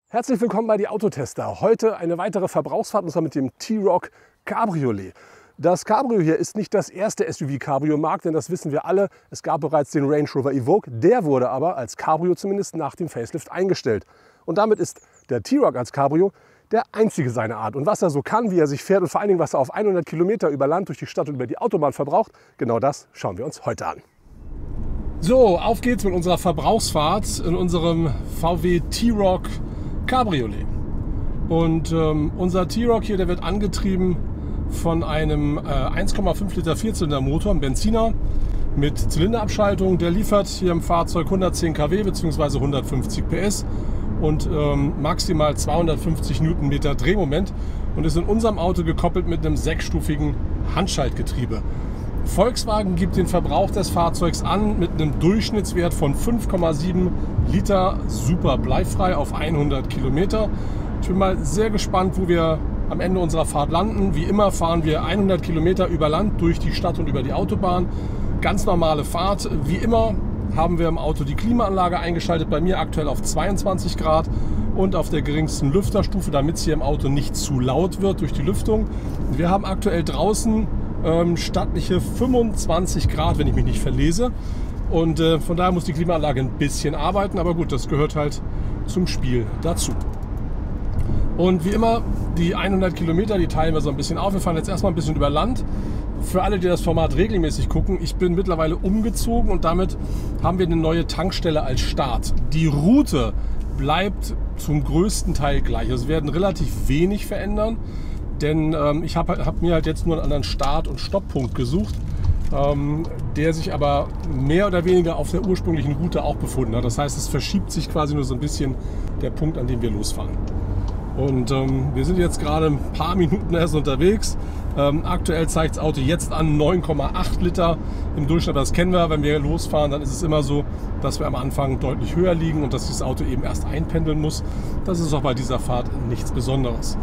Herzlich willkommen bei die Autotester. Heute eine weitere Verbrauchsfahrt und zwar mit dem T-Roc Cabriolet. Das Cabrio hier ist nicht das erste SUV-Cabrio im Markt, denn das wissen wir alle. Es gab bereits den Range Rover Evoque, der wurde aber als Cabrio zumindest nach dem Facelift eingestellt. Und damit ist der T-Roc als Cabrio der einzige seiner Art. Und was er so kann, wie er sich fährt und vor allen Dingen, was er auf 100 Kilometer über Land, durch die Stadt und über die Autobahn verbraucht, genau das schauen wir uns heute an. So, auf geht's mit unserer Verbrauchsfahrt in unserem VW T-Roc Cabriolet. Und unser T-Roc hier, der wird angetrieben von einem 1,5 Liter Vierzylindermotor, ein Benziner mit Zylinderabschaltung. Der liefert hier im Fahrzeug 110 kW bzw. 150 PS und maximal 250 Newtonmeter Drehmoment und ist in unserem Auto gekoppelt mit einem sechsstufigen Handschaltgetriebe. Volkswagen gibt den Verbrauch des Fahrzeugs an mit einem Durchschnittswert von 5,7 Liter super bleifrei auf 100 Kilometer. Ich bin mal sehr gespannt, wo wir am Ende unserer Fahrt landen. Wie immer fahren wir 100 Kilometer über Land, durch die Stadt und über die Autobahn. Ganz normale Fahrt. Wie immer haben wir im Auto die Klimaanlage eingeschaltet, bei mir aktuell auf 22 Grad und auf der geringsten Lüfterstufe, damit es hier im Auto nicht zu laut wird durch die Lüftung. Wir haben aktuell draußen stattliche 25 Grad, wenn ich mich nicht verlese. Und von daher muss die Klimaanlage ein bisschen arbeiten, aber gut, das gehört halt zum Spiel dazu. Und wie immer, die 100 Kilometer, die teilen wir so ein bisschen auf. Wir fahren jetzt erstmal ein bisschen über Land. Für alle, die das Format regelmäßig gucken, ich bin mittlerweile umgezogen und damit haben wir eine neue Tankstelle als Start. Die Route bleibt zum größten Teil gleich. Also wir werden relativ wenig verändern. Denn ich hab mir halt jetzt nur einen anderen Start- und Stopppunkt gesucht, der sich aber mehr oder weniger auf der ursprünglichen Route auch befunden hat. Das heißt, es verschiebt sich quasi nur so ein bisschen der Punkt, an dem wir losfahren. Und wir sind jetzt gerade ein paar Minuten erst unterwegs. Aktuell zeigt das Auto jetzt an 9,8 Liter im Durchschnitt. Das kennen wir, wenn wir losfahren, dann ist es immer so, dass wir am Anfang deutlich höher liegen und dass das Auto eben erst einpendeln muss. Das ist auch bei dieser Fahrt nichts Besonderes.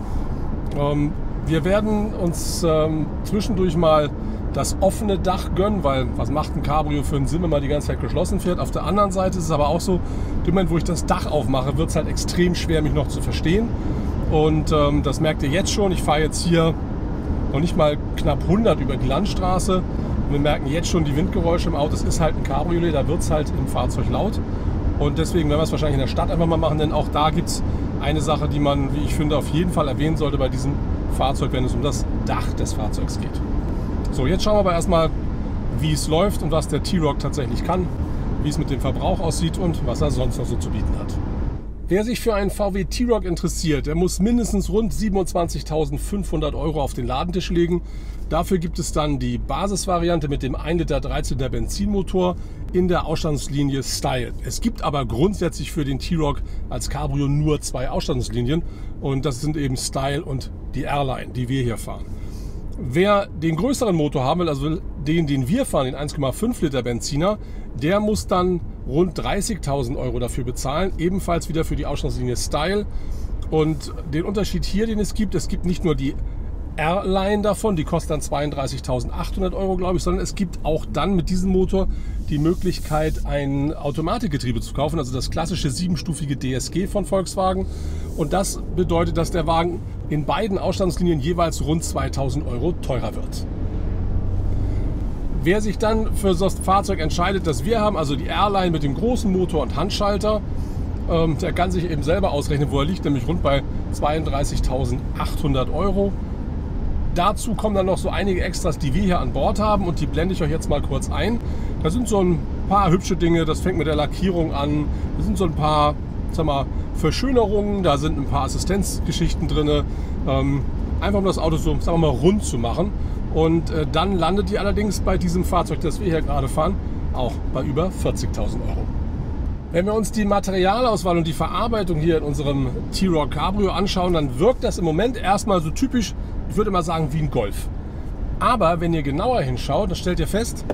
Wir werden uns zwischendurch mal das offene Dach gönnen, weil was macht ein Cabrio für einen Sinn, wenn man die ganze Zeit geschlossen fährt. Auf der anderen Seite ist es aber auch so, im Moment, wo ich das Dach aufmache, wird es halt extrem schwer, mich noch zu verstehen. Und das merkt ihr jetzt schon. Ich fahre jetzt hier noch nicht mal knapp 100 über die Landstraße. Und wir merken jetzt schon die Windgeräusche im Auto. Es ist halt ein Cabriolet, da wird es halt im Fahrzeug laut. Und deswegen werden wir es wahrscheinlich in der Stadt einfach mal machen, denn auch da gibt es eine Sache, die man, wie ich finde, auf jeden Fall erwähnen sollte bei diesem Fahrzeug, wenn es um das Dach des Fahrzeugs geht. So, jetzt schauen wir aber erstmal, wie es läuft und was der T-Roc tatsächlich kann, wie es mit dem Verbrauch aussieht und was er sonst noch so zu bieten hat. Wer sich für einen VW T-Roc interessiert, der muss mindestens rund 27.500 € auf den Ladentisch legen. Dafür gibt es dann die Basisvariante mit dem 1 Liter 13er Benzinmotor in der Ausstattungslinie Style. Es gibt aber grundsätzlich für den T-Roc als Cabrio nur zwei Ausstattungslinien und das sind eben Style und die Airline, die wir hier fahren. Wer den größeren Motor haben will, also den wir fahren, den 1,5 Liter Benziner, der muss dann rund 30.000 € dafür bezahlen, ebenfalls wieder für die Ausstattungslinie Style. Und den Unterschied hier, den es gibt nicht nur die Airline davon, die kostet dann 32.800 €, glaube ich, sondern es gibt auch dann mit diesem Motor die Möglichkeit, ein Automatikgetriebe zu kaufen, also das klassische 7-stufige DSG von Volkswagen. Und das bedeutet, dass der Wagen in beiden Ausstattungslinien jeweils rund 2.000 € teurer wird. Wer sich dann für das Fahrzeug entscheidet, das wir haben, also die Airline mit dem großen Motor und Handschalter, der kann sich eben selber ausrechnen, wo er liegt, nämlich rund bei 32.800 €. Dazu kommen dann noch so einige Extras, die wir hier an Bord haben und die blende ich euch jetzt mal kurz ein. Da sind so ein paar hübsche Dinge, das fängt mit der Lackierung an. Da sind so ein paar, sag mal, Verschönerungen, da sind ein paar Assistenzgeschichten drin. Einfach um das Auto so, sagen wir mal, rund zu machen. Und dann landet ihr allerdings bei diesem Fahrzeug, das wir hier gerade fahren, auch bei über 40.000 €. Wenn wir uns die Materialauswahl und die Verarbeitung hier in unserem T-Roc Cabrio anschauen, dann wirkt das im Moment erstmal so typisch, ich würde mal sagen, wie ein Golf. Aber wenn ihr genauer hinschaut, dann stellt ihr fest,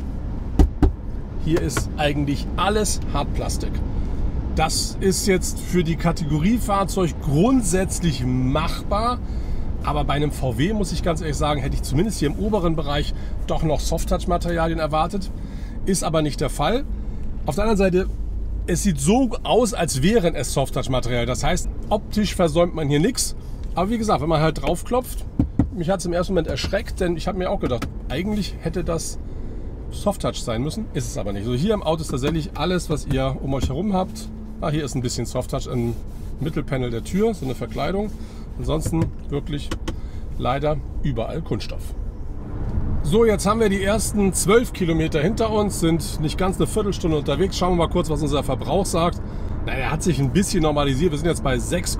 hier ist eigentlich alles Hartplastik. Das ist jetzt für die Kategorie Fahrzeug grundsätzlich machbar, aber bei einem VW, muss ich ganz ehrlich sagen, hätte ich zumindest hier im oberen Bereich doch noch Soft-Touch-Materialien erwartet. Ist aber nicht der Fall. Auf der anderen Seite Es sieht so aus, als wären es Softtouch-Material. Das heißt, optisch versäumt man hier nichts. Aber wie gesagt, wenn man halt draufklopft, mich hat es im ersten Moment erschreckt, denn ich habe mir auch gedacht, eigentlich hätte das Softtouch sein müssen. Ist es aber nicht. Also hier im Auto ist tatsächlich alles, was ihr um euch herum habt. Ah, hier ist ein bisschen Softtouch im Mittelpanel der Tür, so eine Verkleidung. Ansonsten wirklich leider überall Kunststoff. So, jetzt haben wir die ersten 12 Kilometer hinter uns, sind nicht ganz eine Viertelstunde unterwegs. Schauen wir mal kurz, was unser Verbrauch sagt. Na, er hat sich ein bisschen normalisiert. Wir sind jetzt bei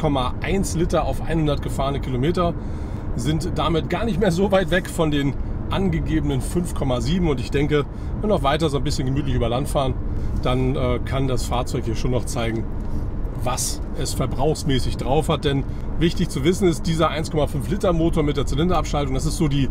6,1 Liter auf 100 gefahrene Kilometer. Sind damit gar nicht mehr so weit weg von den angegebenen 5,7. Und ich denke, wenn wir noch weiter so ein bisschen gemütlich über Land fahren, dann kann das Fahrzeug hier schon noch zeigen, was es verbrauchsmäßig drauf hat. Denn wichtig zu wissen ist, dieser 1,5 Liter Motor mit der Zylinderabschaltung, das ist so die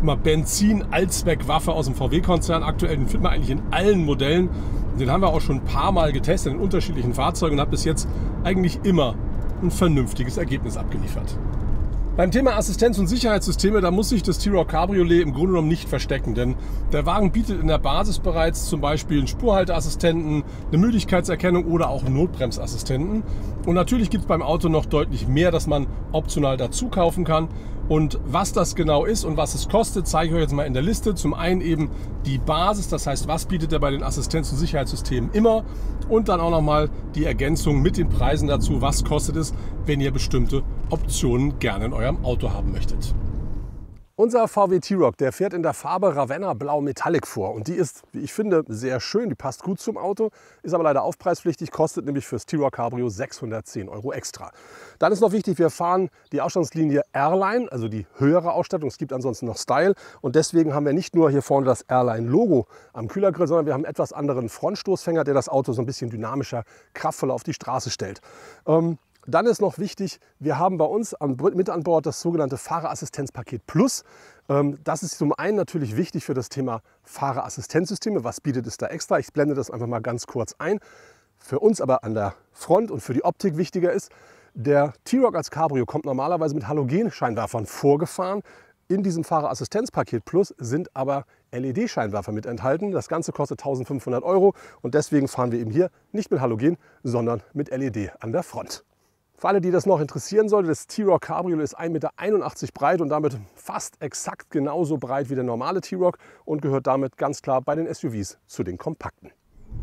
Benzin-Allzweckwaffe aus dem VW-Konzern. Aktuell den findet man eigentlich in allen Modellen. Den haben wir auch schon ein paar Mal getestet in unterschiedlichen Fahrzeugen und hat bis jetzt eigentlich immer ein vernünftiges Ergebnis abgeliefert. Beim Thema Assistenz- und Sicherheitssysteme, da muss sich das T-Roc Cabriolet im Grunde genommen nicht verstecken, denn der Wagen bietet in der Basis bereits zum Beispiel einen Spurhalteassistenten, eine Müdigkeitserkennung oder auch einen Notbremsassistenten. Und natürlich gibt es beim Auto noch deutlich mehr, das man optional dazu kaufen kann. Und was das genau ist und was es kostet, zeige ich euch jetzt mal in der Liste. Zum einen eben die Basis, das heißt, was bietet er bei den Assistenz- und Sicherheitssystemen immer, und dann auch nochmal die Ergänzung mit den Preisen dazu, was kostet es, wenn ihr bestimmte Optionen gerne in eurem Auto haben möchtet. Unser VW T-Roc, der fährt in der Farbe Ravenna Blau Metallic vor und die ist, wie ich finde, sehr schön, die passt gut zum Auto, ist aber leider aufpreispflichtig, kostet nämlich fürs T-Roc Cabrio 610 € extra. Dann ist noch wichtig, wir fahren die Ausstattungslinie Airline, also die höhere Ausstattung, es gibt ansonsten noch Style und deswegen haben wir nicht nur hier vorne das Airline-Logo am Kühlergrill, sondern wir haben einen etwas anderen Frontstoßfänger, der das Auto so ein bisschen dynamischer, kraftvoller auf die Straße stellt. Dann ist noch wichtig, wir haben bei uns mit an Bord das sogenannte Fahrerassistenzpaket Plus. Das ist zum einen natürlich wichtig für das Thema Fahrerassistenzsysteme. Was bietet es da extra? Ich blende das einfach mal ganz kurz ein. Für uns aber an der Front und für die Optik wichtiger ist, der T-Roc als Cabrio kommt normalerweise mit Halogenscheinwerfern vorgefahren. In diesem Fahrerassistenzpaket Plus sind aber LED-Scheinwerfer mit enthalten. Das Ganze kostet 1500 € und deswegen fahren wir eben hier nicht mit Halogen, sondern mit LED an der Front. Für alle, die das noch interessieren sollte, das T-Roc Cabriolet ist 1,81 Meter breit und damit fast exakt genauso breit wie der normale T-Roc und gehört damit ganz klar bei den SUVs zu den kompakten.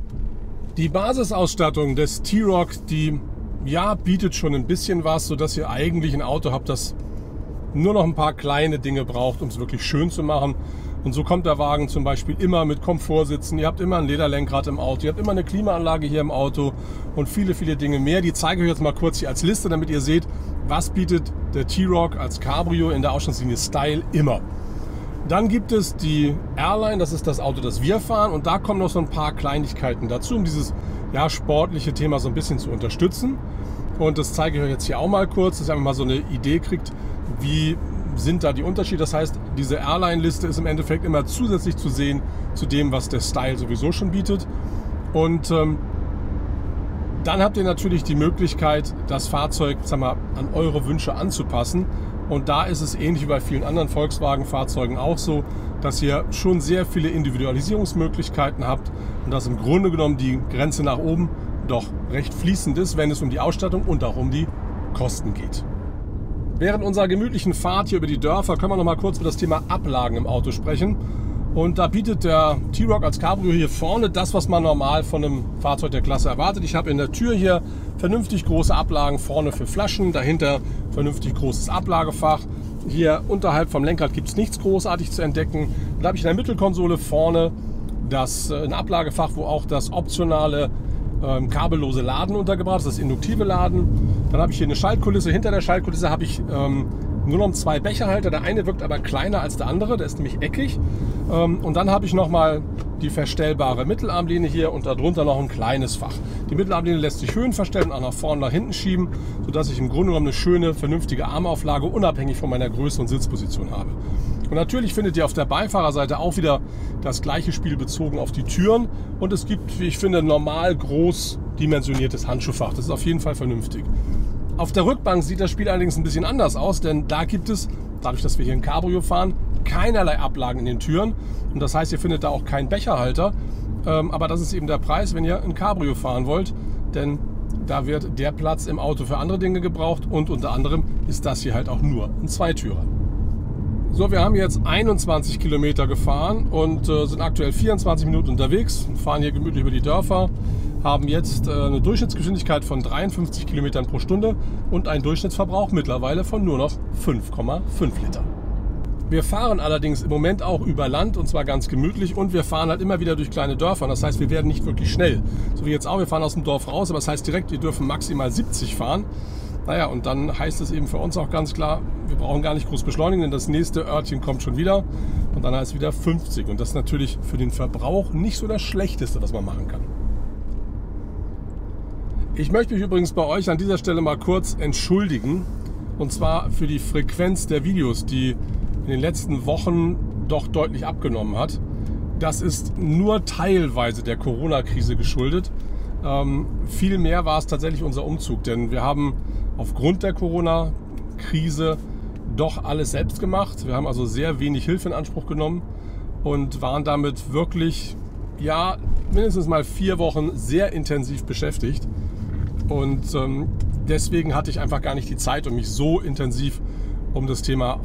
Die Basisausstattung des T-Roc, die bietet schon ein bisschen was, sodass ihr eigentlich ein Auto habt, das nur noch ein paar kleine Dinge braucht, um es wirklich schön zu machen. Und so kommt der Wagen zum Beispiel immer mit Komfortsitzen, ihr habt immer ein Lederlenkrad im Auto, ihr habt immer eine Klimaanlage hier im Auto und viele, viele Dinge mehr. Die zeige ich euch jetzt mal kurz hier als Liste, damit ihr seht, was bietet der T-Roc als Cabrio in der Ausstattungslinie Style immer. Dann gibt es die Airline, das ist das Auto, das wir fahren, und da kommen noch so ein paar Kleinigkeiten dazu, um dieses sportliche Thema so ein bisschen zu unterstützen. Und das zeige ich euch jetzt hier auch mal kurz, dass ihr einfach mal so eine Idee kriegt, wie sind da die Unterschiede. Das heißt, diese Airline-Liste ist im Endeffekt immer zusätzlich zu sehen zu dem, was der Style sowieso schon bietet. Und dann habt ihr natürlich die Möglichkeit, das Fahrzeug an eure Wünsche anzupassen. Und da ist es ähnlich wie bei vielen anderen Volkswagen-Fahrzeugen auch so, dass ihr schon sehr viele Individualisierungsmöglichkeiten habt und dass im Grunde genommen die Grenze nach oben doch recht fließend ist, wenn es um die Ausstattung und auch um die Kosten geht. Während unserer gemütlichen Fahrt hier über die Dörfer können wir noch mal kurz über das Thema Ablagen im Auto sprechen. Und da bietet der T-Roc als Cabrio hier vorne das, was man normal von einem Fahrzeug der Klasse erwartet. Ich habe in der Tür hier vernünftig große Ablagen vorne für Flaschen, dahinter vernünftig großes Ablagefach. Hier unterhalb vom Lenkrad gibt es nichts großartig zu entdecken. Dann habe ich in der Mittelkonsole vorne ein Ablagefach, wo auch das optionale kabellose Laden untergebracht, das ist das induktive Laden. Dann habe ich hier eine Schaltkulisse. Hinter der Schaltkulisse habe ich nur noch 2 Becherhalter. Der eine wirkt aber kleiner als der andere, der ist nämlich eckig. Und dann habe ich nochmal die verstellbare Mittelarmlehne hier und darunter noch ein kleines Fach. Die Mittelarmlehne lässt sich höhenverstellen und auch nach vorne, nach hinten schieben, sodass ich im Grunde genommen eine schöne, vernünftige Armauflage unabhängig von meiner Größe und Sitzposition habe. Und natürlich findet ihr auf der Beifahrerseite auch wieder das gleiche Spiel bezogen auf die Türen. Und es gibt, wie ich finde, normal groß dimensioniertes Handschuhfach. Das ist auf jeden Fall vernünftig. Auf der Rückbank sieht das Spiel allerdings ein bisschen anders aus, denn da gibt es, dadurch, dass wir hier ein Cabrio fahren, keinerlei Ablagen in den Türen und das heißt, ihr findet da auch keinen Becherhalter. Aber das ist eben der Preis, wenn ihr ein Cabrio fahren wollt, denn da wird der Platz im Auto für andere Dinge gebraucht und unter anderem ist das hier halt auch nur ein Zweitürer. So, wir haben jetzt 21 Kilometer gefahren und sind aktuell 24 Minuten unterwegs, fahren hier gemütlich über die Dörfer, haben jetzt eine Durchschnittsgeschwindigkeit von 53 Kilometern pro Stunde und einen Durchschnittsverbrauch mittlerweile von nur noch 5,5 Liter. Wir fahren allerdings im Moment auch über Land und zwar ganz gemütlich und wir fahren halt immer wieder durch kleine Dörfer. Das heißt, wir werden nicht wirklich schnell. So wie jetzt auch, wir fahren aus dem Dorf raus, aber das heißt direkt, wir dürfen maximal 70 fahren. Naja, und dann heißt es eben für uns auch ganz klar, wir brauchen gar nicht groß beschleunigen, denn das nächste Örtchen kommt schon wieder und dann heißt es wieder 50. Und das ist natürlich für den Verbrauch nicht so das Schlechteste, was man machen kann. Ich möchte mich übrigens bei euch an dieser Stelle mal kurz entschuldigen und zwar für die Frequenz der Videos, die in den letzten Wochen doch deutlich abgenommen hat. Das ist nur teilweise der Corona-Krise geschuldet. Viel mehr war es tatsächlich unser Umzug, denn wir haben aufgrund der Corona-Krise doch alles selbst gemacht. Wir haben also sehr wenig Hilfe in Anspruch genommen und waren damit wirklich, ja, mindestens mal 4 Wochen sehr intensiv beschäftigt. Und deswegen hatte ich einfach gar nicht die Zeit, um mich so intensiv um das Thema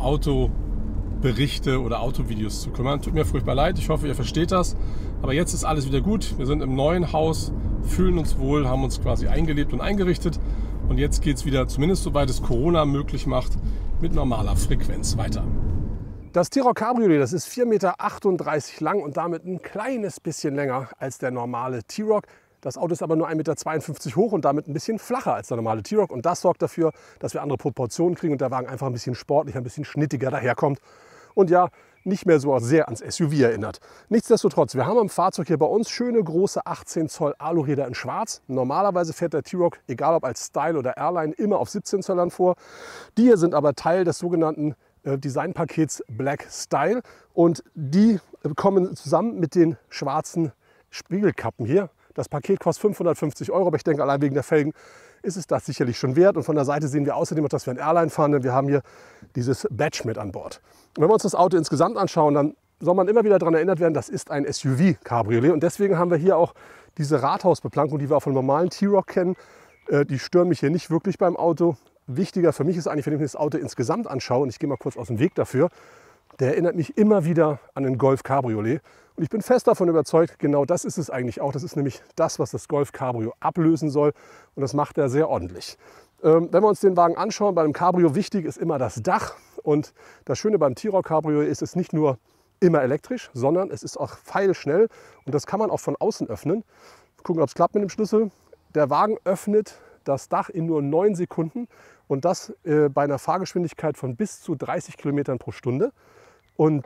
Autoberichte oder Autovideos zu kümmern. Tut mir furchtbar leid, ich hoffe, ihr versteht das. Aber jetzt ist alles wieder gut. Wir sind im neuen Haus, fühlen uns wohl, haben uns quasi eingelebt und eingerichtet. Und jetzt geht es wieder, zumindest soweit es Corona möglich macht, mit normaler Frequenz weiter. Das T-Roc Cabriolet, das ist 4,38 Meter lang und damit ein kleines bisschen länger als der normale T-Roc. Das Auto ist aber nur 1,52 Meter hoch und damit ein bisschen flacher als der normale T-Roc. Und das sorgt dafür, dass wir andere Proportionen kriegen und der Wagen einfach ein bisschen sportlicher, ein bisschen schnittiger daherkommt. Und ja, nicht mehr so sehr ans SUV erinnert. Nichtsdestotrotz, wir haben am Fahrzeug hier bei uns schöne große 18 Zoll Aluräder in schwarz. Normalerweise fährt der T-Roc, egal ob als Style oder Airline, immer auf 17 Zöllern vor. Die hier sind aber Teil des sogenannten Designpakets Black Style und die kommen zusammen mit den schwarzen Spiegelkappen hier. Das Paket kostet 550 €, aber ich denke, allein wegen der Felgen ist es das sicherlich schon wert. Und von der Seite sehen wir außerdem auch, dass wir ein Airline fahren, denn wir haben hier dieses Badge mit an Bord. Und wenn wir uns das Auto insgesamt anschauen, dann soll man immer wieder daran erinnert werden, das ist ein SUV-Cabriolet. Und deswegen haben wir hier auch diese Rathausbeplankung, die wir auch vom normalen T-Roc kennen. Die stören mich hier nicht wirklich beim Auto. Wichtiger für mich ist eigentlich, wenn ich mir das Auto insgesamt anschaue, und ich gehe mal kurz aus dem Weg dafür, der erinnert mich immer wieder an einen Golf Cabriolet. Und ich bin fest davon überzeugt, genau das ist es eigentlich auch. Das ist nämlich das, was das Golf Cabrio ablösen soll. Und das macht er sehr ordentlich. Wenn wir uns den Wagen anschauen, bei einem Cabrio wichtig ist immer das Dach. Und das Schöne beim T-Roc Cabrio ist es nicht nur immer elektrisch, sondern es ist auch feilschnell. Und das kann man auch von außen öffnen. Gucken, ob es klappt mit dem Schlüssel. Der Wagen öffnet das Dach in nur 9 Sekunden. Und das bei einer Fahrgeschwindigkeit von bis zu 30 Kilometern pro Stunde. Und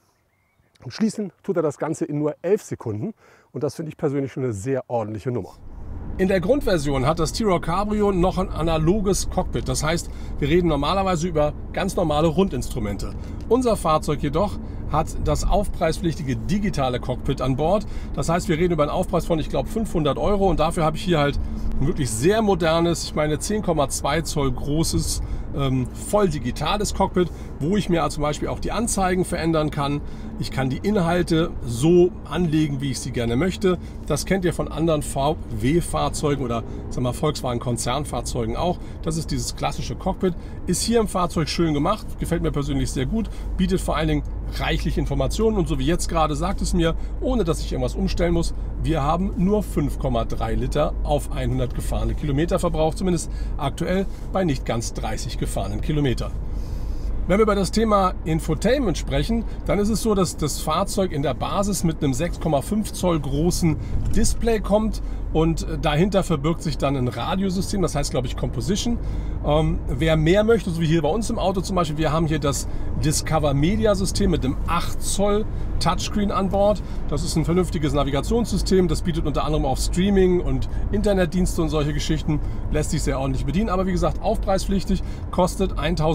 schließen tut er das Ganze in nur 11 Sekunden. Und das finde ich persönlich schon eine sehr ordentliche Nummer. In der Grundversion hat das T-Roc Cabrio noch ein analoges Cockpit. Das heißt, wir reden normalerweise über ganz normale Rundinstrumente. Unser Fahrzeug jedoch hat das aufpreispflichtige digitale Cockpit an Bord. Das heißt, wir reden über einen Aufpreis von, ich glaube, 500 € und dafür habe ich hier halt ein wirklich sehr modernes, ich meine 10,2 Zoll großes, voll digitales Cockpit, wo ich mir zum Beispiel auch die Anzeigen verändern kann. Ich kann die Inhalte so anlegen, wie ich sie gerne möchte. Das kennt ihr von anderen VW-Fahrzeugen oder sagen wir, Volkswagen-Konzernfahrzeugen auch. Das ist dieses klassische Cockpit. Ist hier im Fahrzeug schön gemacht, gefällt mir persönlich sehr gut, bietet vor allen Dingen reichlich Informationen und so wie jetzt gerade sagt es mir, ohne dass ich irgendwas umstellen muss, wir haben nur 5,3 Liter auf 100 gefahrene Kilometer verbraucht, zumindest aktuell bei nicht ganz 30 gefahrenen Kilometern. Wenn wir über das Thema Infotainment sprechen, dann ist es so, dass das Fahrzeug in der Basis mit einem 6,5 Zoll großen Display kommt und dahinter verbirgt sich dann ein Radiosystem, das heißt glaube ich Composition. Wer mehr möchte, so wie hier bei uns im Auto zum Beispiel, wir haben hier das Discover Media System mit einem 8 Zoll Touchscreen an Bord. Das ist ein vernünftiges Navigationssystem, das bietet unter anderem auch Streaming und Internetdienste und solche Geschichten, lässt sich sehr ordentlich bedienen, aber wie gesagt aufpreispflichtig, kostet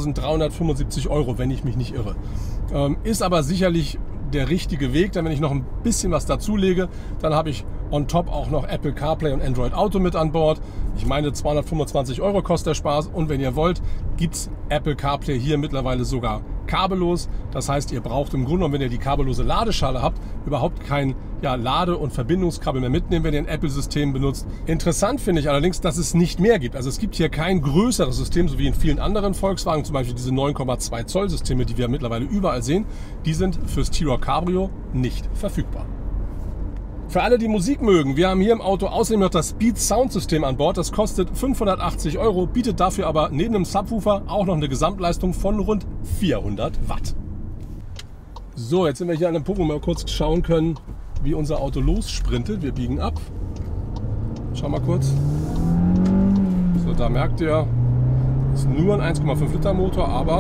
1.375 €, wenn ich mich nicht irre. Ist aber sicherlich der richtige Weg, denn wenn ich noch ein bisschen was dazulege, dann habe ich on top auch noch Apple CarPlay und Android Auto mit an Bord. Ich meine 225 € kostet der Spaß und wenn ihr wollt, gibt es Apple CarPlay hier mittlerweile sogar kabellos. Das heißt, ihr braucht im Grunde genommen, wenn ihr die kabellose Ladeschale habt, überhaupt kein Lade- und Verbindungskabel mehr mitnehmen, wenn ihr ein Apple-System benutzt. Interessant finde ich allerdings, dass es nicht mehr gibt. Also es gibt hier kein größeres System, so wie in vielen anderen Volkswagen, zum Beispiel diese 9,2 Zoll Systeme, die wir mittlerweile überall sehen. Die sind fürs T-Roc Cabrio nicht verfügbar. Für alle, die Musik mögen, wir haben hier im Auto außerdem noch das Beat Sound System an Bord. Das kostet 580 €, bietet dafür aber neben dem Subwoofer auch noch eine Gesamtleistung von rund 400 Watt. So, jetzt sind wir hier an einem Punkt, wo wir kurz schauen können, wie unser Auto lossprintet. Wir biegen ab. Schau mal kurz. So, da merkt ihr, es ist nur ein 1,5 Liter Motor, aber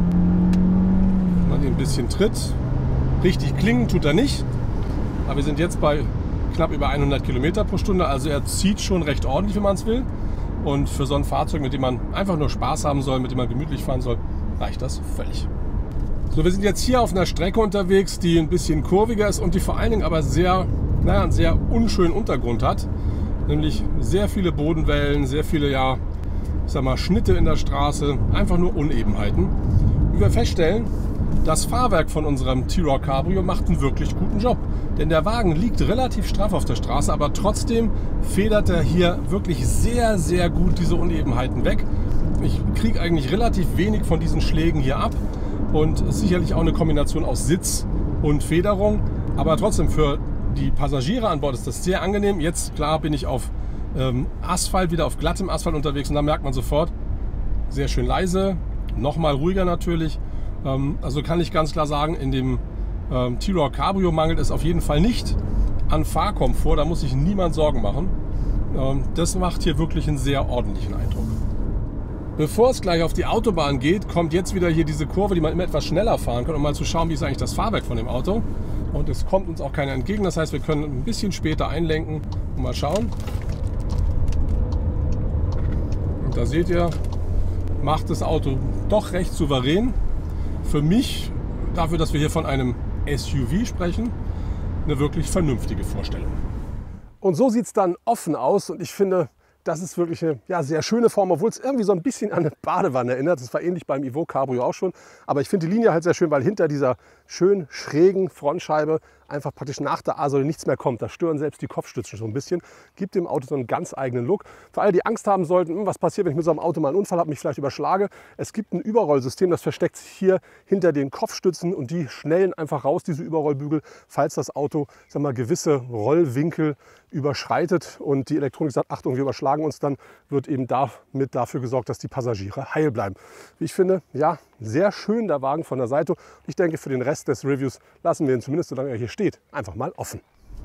wenn man den ein bisschen tritt, richtig klingen tut er nicht. Aber wir sind jetzt bei knapp über 100 Kilometer pro Stunde, also er zieht schon recht ordentlich, wenn man es will. Und für so ein Fahrzeug, mit dem man einfach nur Spaß haben soll, mit dem man gemütlich fahren soll, reicht das völlig. So, wir sind jetzt hier auf einer Strecke unterwegs, die ein bisschen kurviger ist und die vor allen Dingen aber einen sehr unschönen Untergrund hat. Nämlich sehr viele Bodenwellen, sehr viele, ich sag mal, Schnitte in der Straße, einfach nur Unebenheiten. Wie wir feststellen, das Fahrwerk von unserem T-Roc Cabrio macht einen wirklich guten Job. Denn der Wagen liegt relativ straff auf der Straße, aber trotzdem federt er hier wirklich sehr, sehr gut diese Unebenheiten weg. Ich kriege eigentlich relativ wenig von diesen Schlägen hier ab und ist sicherlich auch eine Kombination aus Sitz und Federung. Aber trotzdem für die Passagiere an Bord ist das sehr angenehm. Jetzt, klar, bin ich auf Asphalt, wieder auf glattem Asphalt unterwegs und da merkt man sofort, sehr schön leise, nochmal ruhiger natürlich. Also kann ich ganz klar sagen, in dem T-Roc Cabrio mangelt es auf jeden Fall nicht an Fahrkomfort, da muss sich niemand Sorgen machen. Das macht hier wirklich einen sehr ordentlichen Eindruck. Bevor es gleich auf die Autobahn geht, kommt jetzt wieder hier diese Kurve, die man immer etwas schneller fahren kann, um mal zu schauen, wie ist eigentlich das Fahrwerk von dem Auto. Und es kommt uns auch keiner entgegen, das heißt, wir können ein bisschen später einlenken und mal schauen. Und da seht ihr, macht das Auto doch recht souverän. Für mich, dafür, dass wir hier von einem SUV sprechen, eine wirklich vernünftige Vorstellung. Und so sieht es dann offen aus und ich finde, das ist wirklich eine sehr schöne Form, obwohl es irgendwie so ein bisschen an eine Badewanne erinnert. Das war ähnlich beim Evoque Cabrio auch schon. Aber ich finde die Linie halt sehr schön, weil hinter dieser schön schrägen Frontscheibe einfach praktisch nach der A-Säule nichts mehr kommt. Da stören selbst die Kopfstützen schon ein bisschen. Gibt dem Auto so einen ganz eigenen Look. Für alle, die Angst haben sollten, was passiert, wenn ich mit so einem Auto mal einen Unfall habe, mich vielleicht überschlage. Es gibt ein Überrollsystem, das versteckt sich hier hinter den Kopfstützen und die schnellen einfach raus, diese Überrollbügel, falls das Auto, sag mal, gewisse Rollwinkel überschreitet und die Elektronik sagt, Achtung, wir überschlagen uns, dann wird eben damit dafür gesorgt, dass die Passagiere heil bleiben. Wie ich finde, sehr schön der Wagen von der Seite. Ich denke, für den Rest des Reviews lassen wir ihn zumindest, solange er hier steht, einfach mal offen.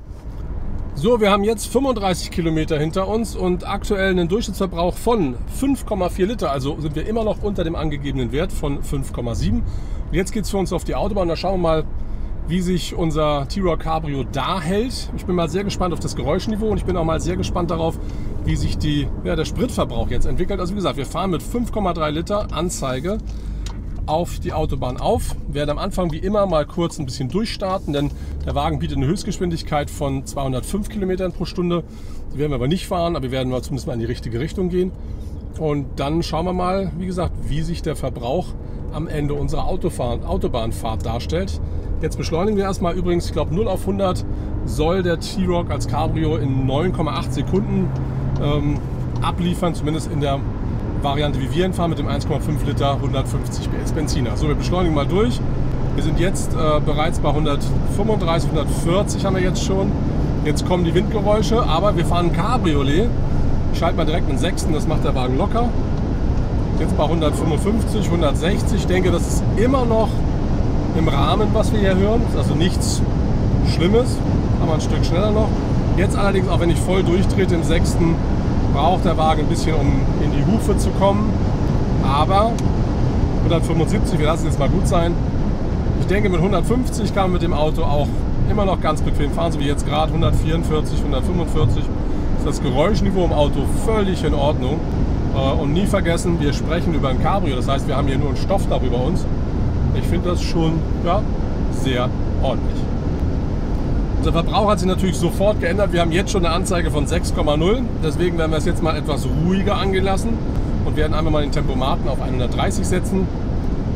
So, wir haben jetzt 35 Kilometer hinter uns und aktuell einen Durchschnittsverbrauch von 5,4 Liter. Also sind wir immer noch unter dem angegebenen Wert von 5,7. Und jetzt geht es für uns auf die Autobahn. Da schauen wir mal, wie sich unser T-Roc Cabrio da hält. Ich bin mal sehr gespannt auf das Geräuschniveau und ich bin auch mal sehr gespannt darauf, wie sich der Spritverbrauch jetzt entwickelt. Also wie gesagt, wir fahren mit 5,3 Liter Anzeige auf die Autobahn auf. Wir werden am Anfang wie immer mal kurz ein bisschen durchstarten, denn der Wagen bietet eine Höchstgeschwindigkeit von 205 Kilometern pro Stunde. Die werden wir aber nicht fahren, aber wir werden zumindest mal in die richtige Richtung gehen. Und dann schauen wir mal, wie gesagt, wie sich der Verbrauch am Ende unserer Autobahnfahrt darstellt. Jetzt beschleunigen wir erstmal. Übrigens, ich glaube 0 auf 100 soll der T-Roc als Cabrio in 9,8 Sekunden abliefern, zumindest in der Variante, wie wir ihn fahren, mit dem 1,5 Liter 150 PS Benziner. So, wir beschleunigen mal durch. Wir sind jetzt bereits bei 135, 140 haben wir jetzt schon. Jetzt kommen die Windgeräusche, aber wir fahren ein Cabriolet. Ich schalte mal direkt einen 6. Das macht der Wagen locker. Jetzt bei 155, 160. Ich denke, das ist immer noch im Rahmen, was wir hier hören. Das ist also nichts Schlimmes, aber ein Stück schneller noch. Jetzt allerdings, auch wenn ich voll durchtrete im 6., braucht der Wagen ein bisschen, um in die Hufe zu kommen. Aber 175, wir lassen es jetzt mal gut sein. Ich denke, mit 150 kann man mit dem Auto auch immer noch ganz bequem fahren, so wie jetzt gerade 144, 145. Ist das Geräuschniveau im Auto völlig in Ordnung. Und nie vergessen, wir sprechen über ein Cabrio, das heißt, wir haben hier nur ein Stoffdach über uns. Ich finde das schon sehr ordentlich. Unser Verbrauch hat sich natürlich sofort geändert. Wir haben jetzt schon eine Anzeige von 6,0. Deswegen werden wir es jetzt mal etwas ruhiger angehen lassen und werden einmal mal den Tempomaten auf 130 setzen.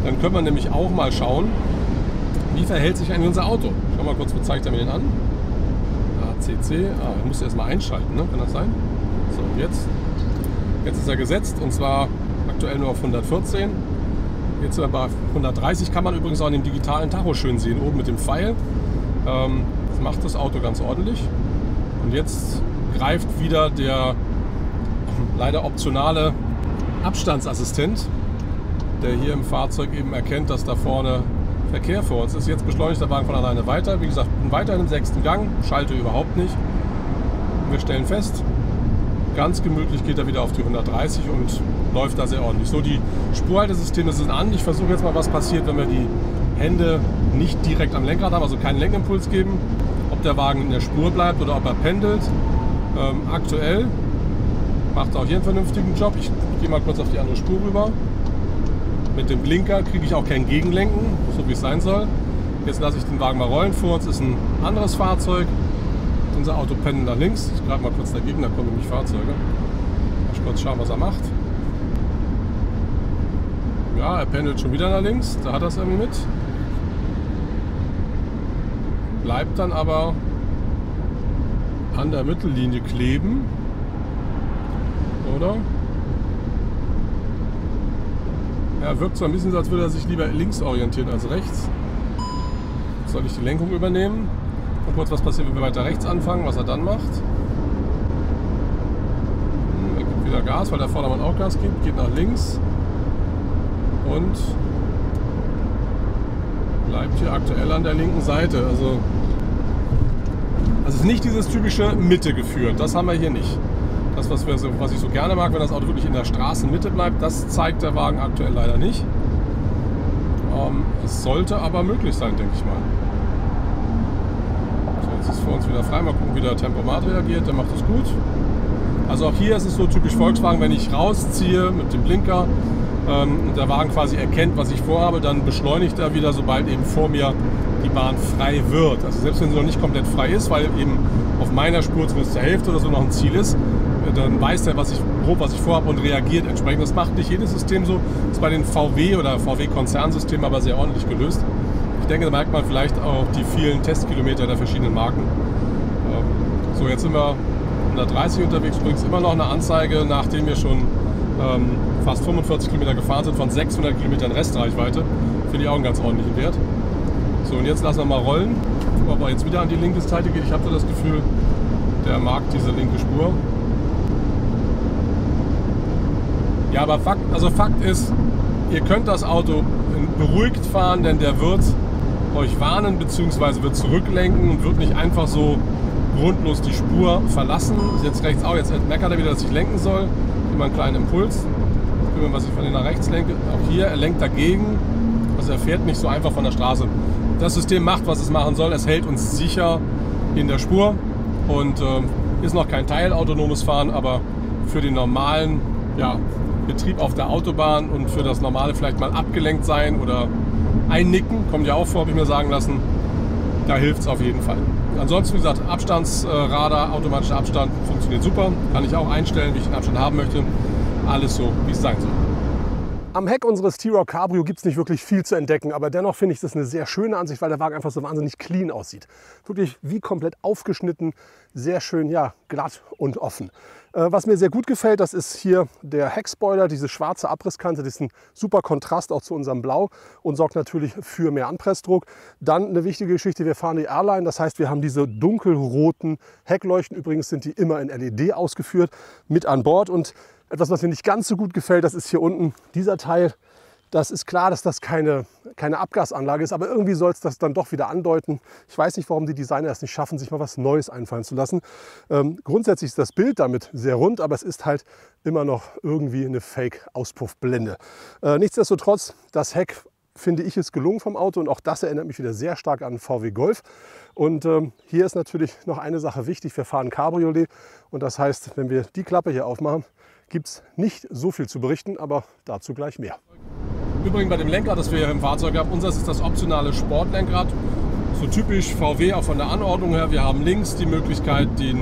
Dann können wir nämlich auch mal schauen, wie verhält sich eigentlich unser Auto. Schau mal kurz, wo zeigt er mir den an? ACC, ich muss erst mal einschalten, ne? Kann das sein? So, jetzt ist er gesetzt und zwar aktuell nur auf 114. Jetzt sind wir bei 130, kann man übrigens auch an dem digitalen Tacho schön sehen, oben mit dem Pfeil. Das macht das Auto ganz ordentlich. Und jetzt greift wieder der leider optionale Abstandsassistent, der hier im Fahrzeug eben erkennt, dass da vorne Verkehr vor uns ist. Jetzt beschleunigt der Wagen von alleine weiter. Wie gesagt, bin weiter im 6. Gang, schalte überhaupt nicht. Wir stellen fest, ganz gemütlich geht er wieder auf die 130 und läuft da sehr ordentlich. So, die Spurhaltesysteme sind an. Ich versuche jetzt mal, was passiert, wenn wir die Hände nicht direkt am Lenkrad haben, also keinen Lenkimpuls geben, ob der Wagen in der Spur bleibt oder ob er pendelt. Aktuell macht er auch hier einen vernünftigen Job. Ich gehe mal kurz auf die andere Spur rüber. Mit dem Blinker kriege ich auch kein Gegenlenken, so wie es sein soll. Jetzt lasse ich den Wagen mal rollen. Vor uns ist ein anderes Fahrzeug. Unser Auto pendelt nach links. Ich greife mal kurz dagegen, da kommen nämlich Fahrzeuge. Ich kurz schauen, was er macht. Ja, er pendelt schon wieder nach links. Da hat er es irgendwie mit. Bleibt dann aber an der Mittellinie kleben. Oder? Ja, wirkt so ein bisschen so, als würde er sich lieber links orientieren als rechts. Jetzt soll ich die Lenkung übernehmen. Mal kurz, was passiert, wenn wir weiter rechts anfangen, was er dann macht. Er gibt wieder Gas, weil der Vordermann auch Gas gibt. Geht nach links. Und bleibt hier aktuell an der linken Seite. Also es ist nicht dieses typische Mitte geführt. Das haben wir hier nicht. Das, was ich so gerne mag, wenn das Auto wirklich in der Straßenmitte bleibt, das zeigt der Wagen aktuell leider nicht. Es sollte aber möglich sein, denke ich mal. So, jetzt ist vor uns wieder frei. Mal gucken, wie der Tempomat reagiert. Der macht es gut. Also auch hier ist es so typisch Volkswagen, wenn ich rausziehe mit dem Blinker und der Wagen quasi erkennt, was ich vorhabe, dann beschleunigt er wieder, sobald eben vor mir die Bahn frei wird. Also selbst wenn sie noch nicht komplett frei ist, weil eben auf meiner Spur zumindest zur Hälfte oder so noch ein Ziel ist, dann weiß er, was ich vorhabe und reagiert entsprechend. Das macht nicht jedes System so. Das ist bei den VW oder VW-Konzernsystemen aber sehr ordentlich gelöst. Ich denke, da merkt man vielleicht auch die vielen Testkilometer der verschiedenen Marken. So, jetzt sind wir 130 unterwegs. Übrigens immer noch eine Anzeige, nachdem wir schon fast 45 Kilometer gefahren sind, von 600 Kilometern Restreichweite. Finde ich auch einen ganz ordentlichen Wert. So, und jetzt lassen wir mal rollen. Ob er jetzt wieder an die linke Seite geht. Ich habe so das Gefühl, der mag diese linke Spur. Ja, aber Fakt ist, ihr könnt das Auto beruhigt fahren, denn der wird euch warnen bzw. wird zurücklenken und wird nicht einfach so grundlos die Spur verlassen. Jetzt rechts auch, jetzt meckert er wieder, dass ich lenken soll. Gib mal einen kleinen Impuls. Gucken, was ich von hier nach rechts lenke. Auch hier, er lenkt dagegen. Also er fährt nicht so einfach von der Straße. Das System macht, was es machen soll. Es hält uns sicher in der Spur und ist noch kein teilautonomes Fahren, aber für den normalen Betrieb auf der Autobahn und für das normale vielleicht mal abgelenkt sein oder einnicken, kommt ja auch vor, habe ich mir sagen lassen, da hilft es auf jeden Fall. Ansonsten, wie gesagt, Abstandsradar, automatischer Abstand funktioniert super, kann ich auch einstellen, wie ich den Abstand haben möchte, alles so, wie es sein soll. Am Heck unseres T-Roc Cabrio gibt es nicht wirklich viel zu entdecken, aber dennoch finde ich das eine sehr schöne Ansicht, weil der Wagen einfach so wahnsinnig clean aussieht. Wirklich wie komplett aufgeschnitten, sehr schön, ja, glatt und offen. Was mir sehr gut gefällt, das ist hier der Heckspoiler, diese schwarze Abrisskante, das ist ein super Kontrast auch zu unserem Blau und sorgt natürlich für mehr Anpressdruck. Dann eine wichtige Geschichte, wir fahren die Airline, das heißt, wir haben diese dunkelroten Heckleuchten, übrigens sind die immer in LED ausgeführt, mit an Bord. Und etwas, was mir nicht ganz so gut gefällt, das ist hier unten dieser Teil. Das ist klar, dass das keine Abgasanlage ist, aber irgendwie soll es das dann doch wieder andeuten. Ich weiß nicht, warum die Designer es nicht schaffen, sich mal was Neues einfallen zu lassen. Grundsätzlich ist das Bild damit sehr rund, aber es ist halt immer noch irgendwie eine Fake-Auspuffblende. Nichtsdestotrotz, das Heck, finde ich, ist gelungen vom Auto und auch das erinnert mich wieder sehr stark an VW Golf. Und hier ist natürlich noch eine Sache wichtig, wir fahren Cabriolet und das heißt, wenn wir die Klappe hier aufmachen, gibt es nicht so viel zu berichten, aber dazu gleich mehr. Übrigens bei dem Lenkrad, das wir hier im Fahrzeug haben, unseres ist das optionale Sportlenkrad. So typisch VW auch von der Anordnung her. Wir haben links die Möglichkeit, den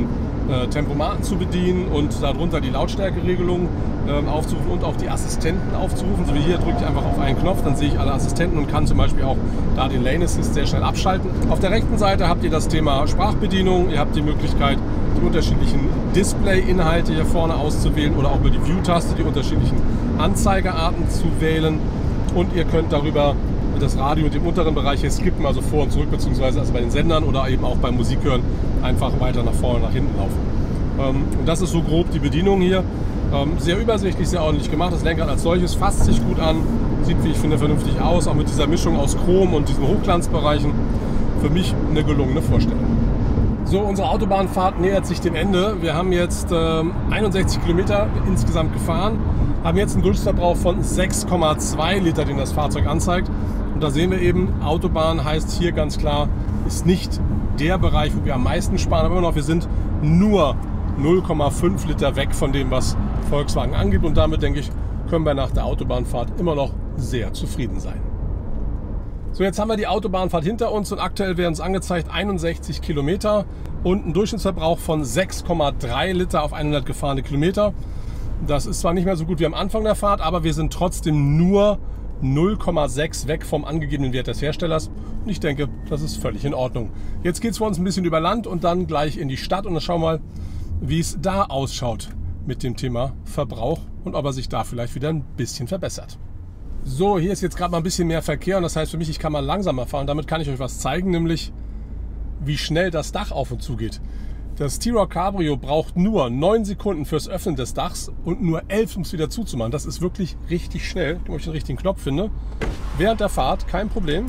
Tempomaten zu bedienen und darunter die Lautstärkeregelung aufzurufen und auch die Assistenten aufzurufen. So wie hier drücke ich einfach auf einen Knopf, dann sehe ich alle Assistenten und kann zum Beispiel auch da den Lane Assist sehr schnell abschalten. Auf der rechten Seite habt ihr das Thema Sprachbedienung. Ihr habt die Möglichkeit, die unterschiedlichen Display-Inhalte hier vorne auszuwählen oder auch über die View-Taste die unterschiedlichen Anzeigearten zu wählen. Und ihr könnt darüber das Radio im unteren Bereich hier skippen, also vor und zurück, beziehungsweise also bei den Sendern oder eben auch beim Musikhören einfach weiter nach vorne und nach hinten laufen. Und das ist so grob die Bedienung hier. Sehr übersichtlich, sehr ordentlich gemacht. Das Lenkrad als solches fasst sich gut an, sieht, wie ich finde, vernünftig aus, auch mit dieser Mischung aus Chrom und diesen Hochglanzbereichen. Für mich eine gelungene Vorstellung. So, unsere Autobahnfahrt nähert sich dem Ende. Wir haben jetzt 61 Kilometer insgesamt gefahren, haben jetzt einen Durchschnittsverbrauch von 6,2 Liter, den das Fahrzeug anzeigt. Und da sehen wir eben, Autobahn heißt hier ganz klar, ist nicht der Bereich, wo wir am meisten sparen, aber immer noch, wir sind nur 0,5 Liter weg von dem, was Volkswagen angibt. Und damit, denke ich, können wir nach der Autobahnfahrt immer noch sehr zufrieden sein. So, jetzt haben wir die Autobahnfahrt hinter uns und aktuell werden uns angezeigt 61 Kilometer und ein Durchschnittsverbrauch von 6,3 Liter auf 100 gefahrene Kilometer. Das ist zwar nicht mehr so gut wie am Anfang der Fahrt, aber wir sind trotzdem nur 0,6 weg vom angegebenen Wert des Herstellers. Und ich denke, das ist völlig in Ordnung. Jetzt geht es für uns ein bisschen über Land und dann gleich in die Stadt. Und dann schauen wir mal, wie es da ausschaut mit dem Thema Verbrauch und ob er sich da vielleicht wieder ein bisschen verbessert. So, hier ist jetzt gerade mal ein bisschen mehr Verkehr und das heißt für mich, ich kann mal langsamer fahren. Damit kann ich euch was zeigen, nämlich wie schnell das Dach auf und zu geht. Das T-Roc Cabrio braucht nur 9 Sekunden fürs Öffnen des Dachs und nur 11, um es wieder zuzumachen. Das ist wirklich richtig schnell, wenn ich den richtigen Knopf finde. Während der Fahrt kein Problem.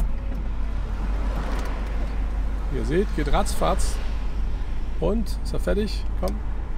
Wie ihr seht, geht ratzfatz. Und, ist er fertig? Komm.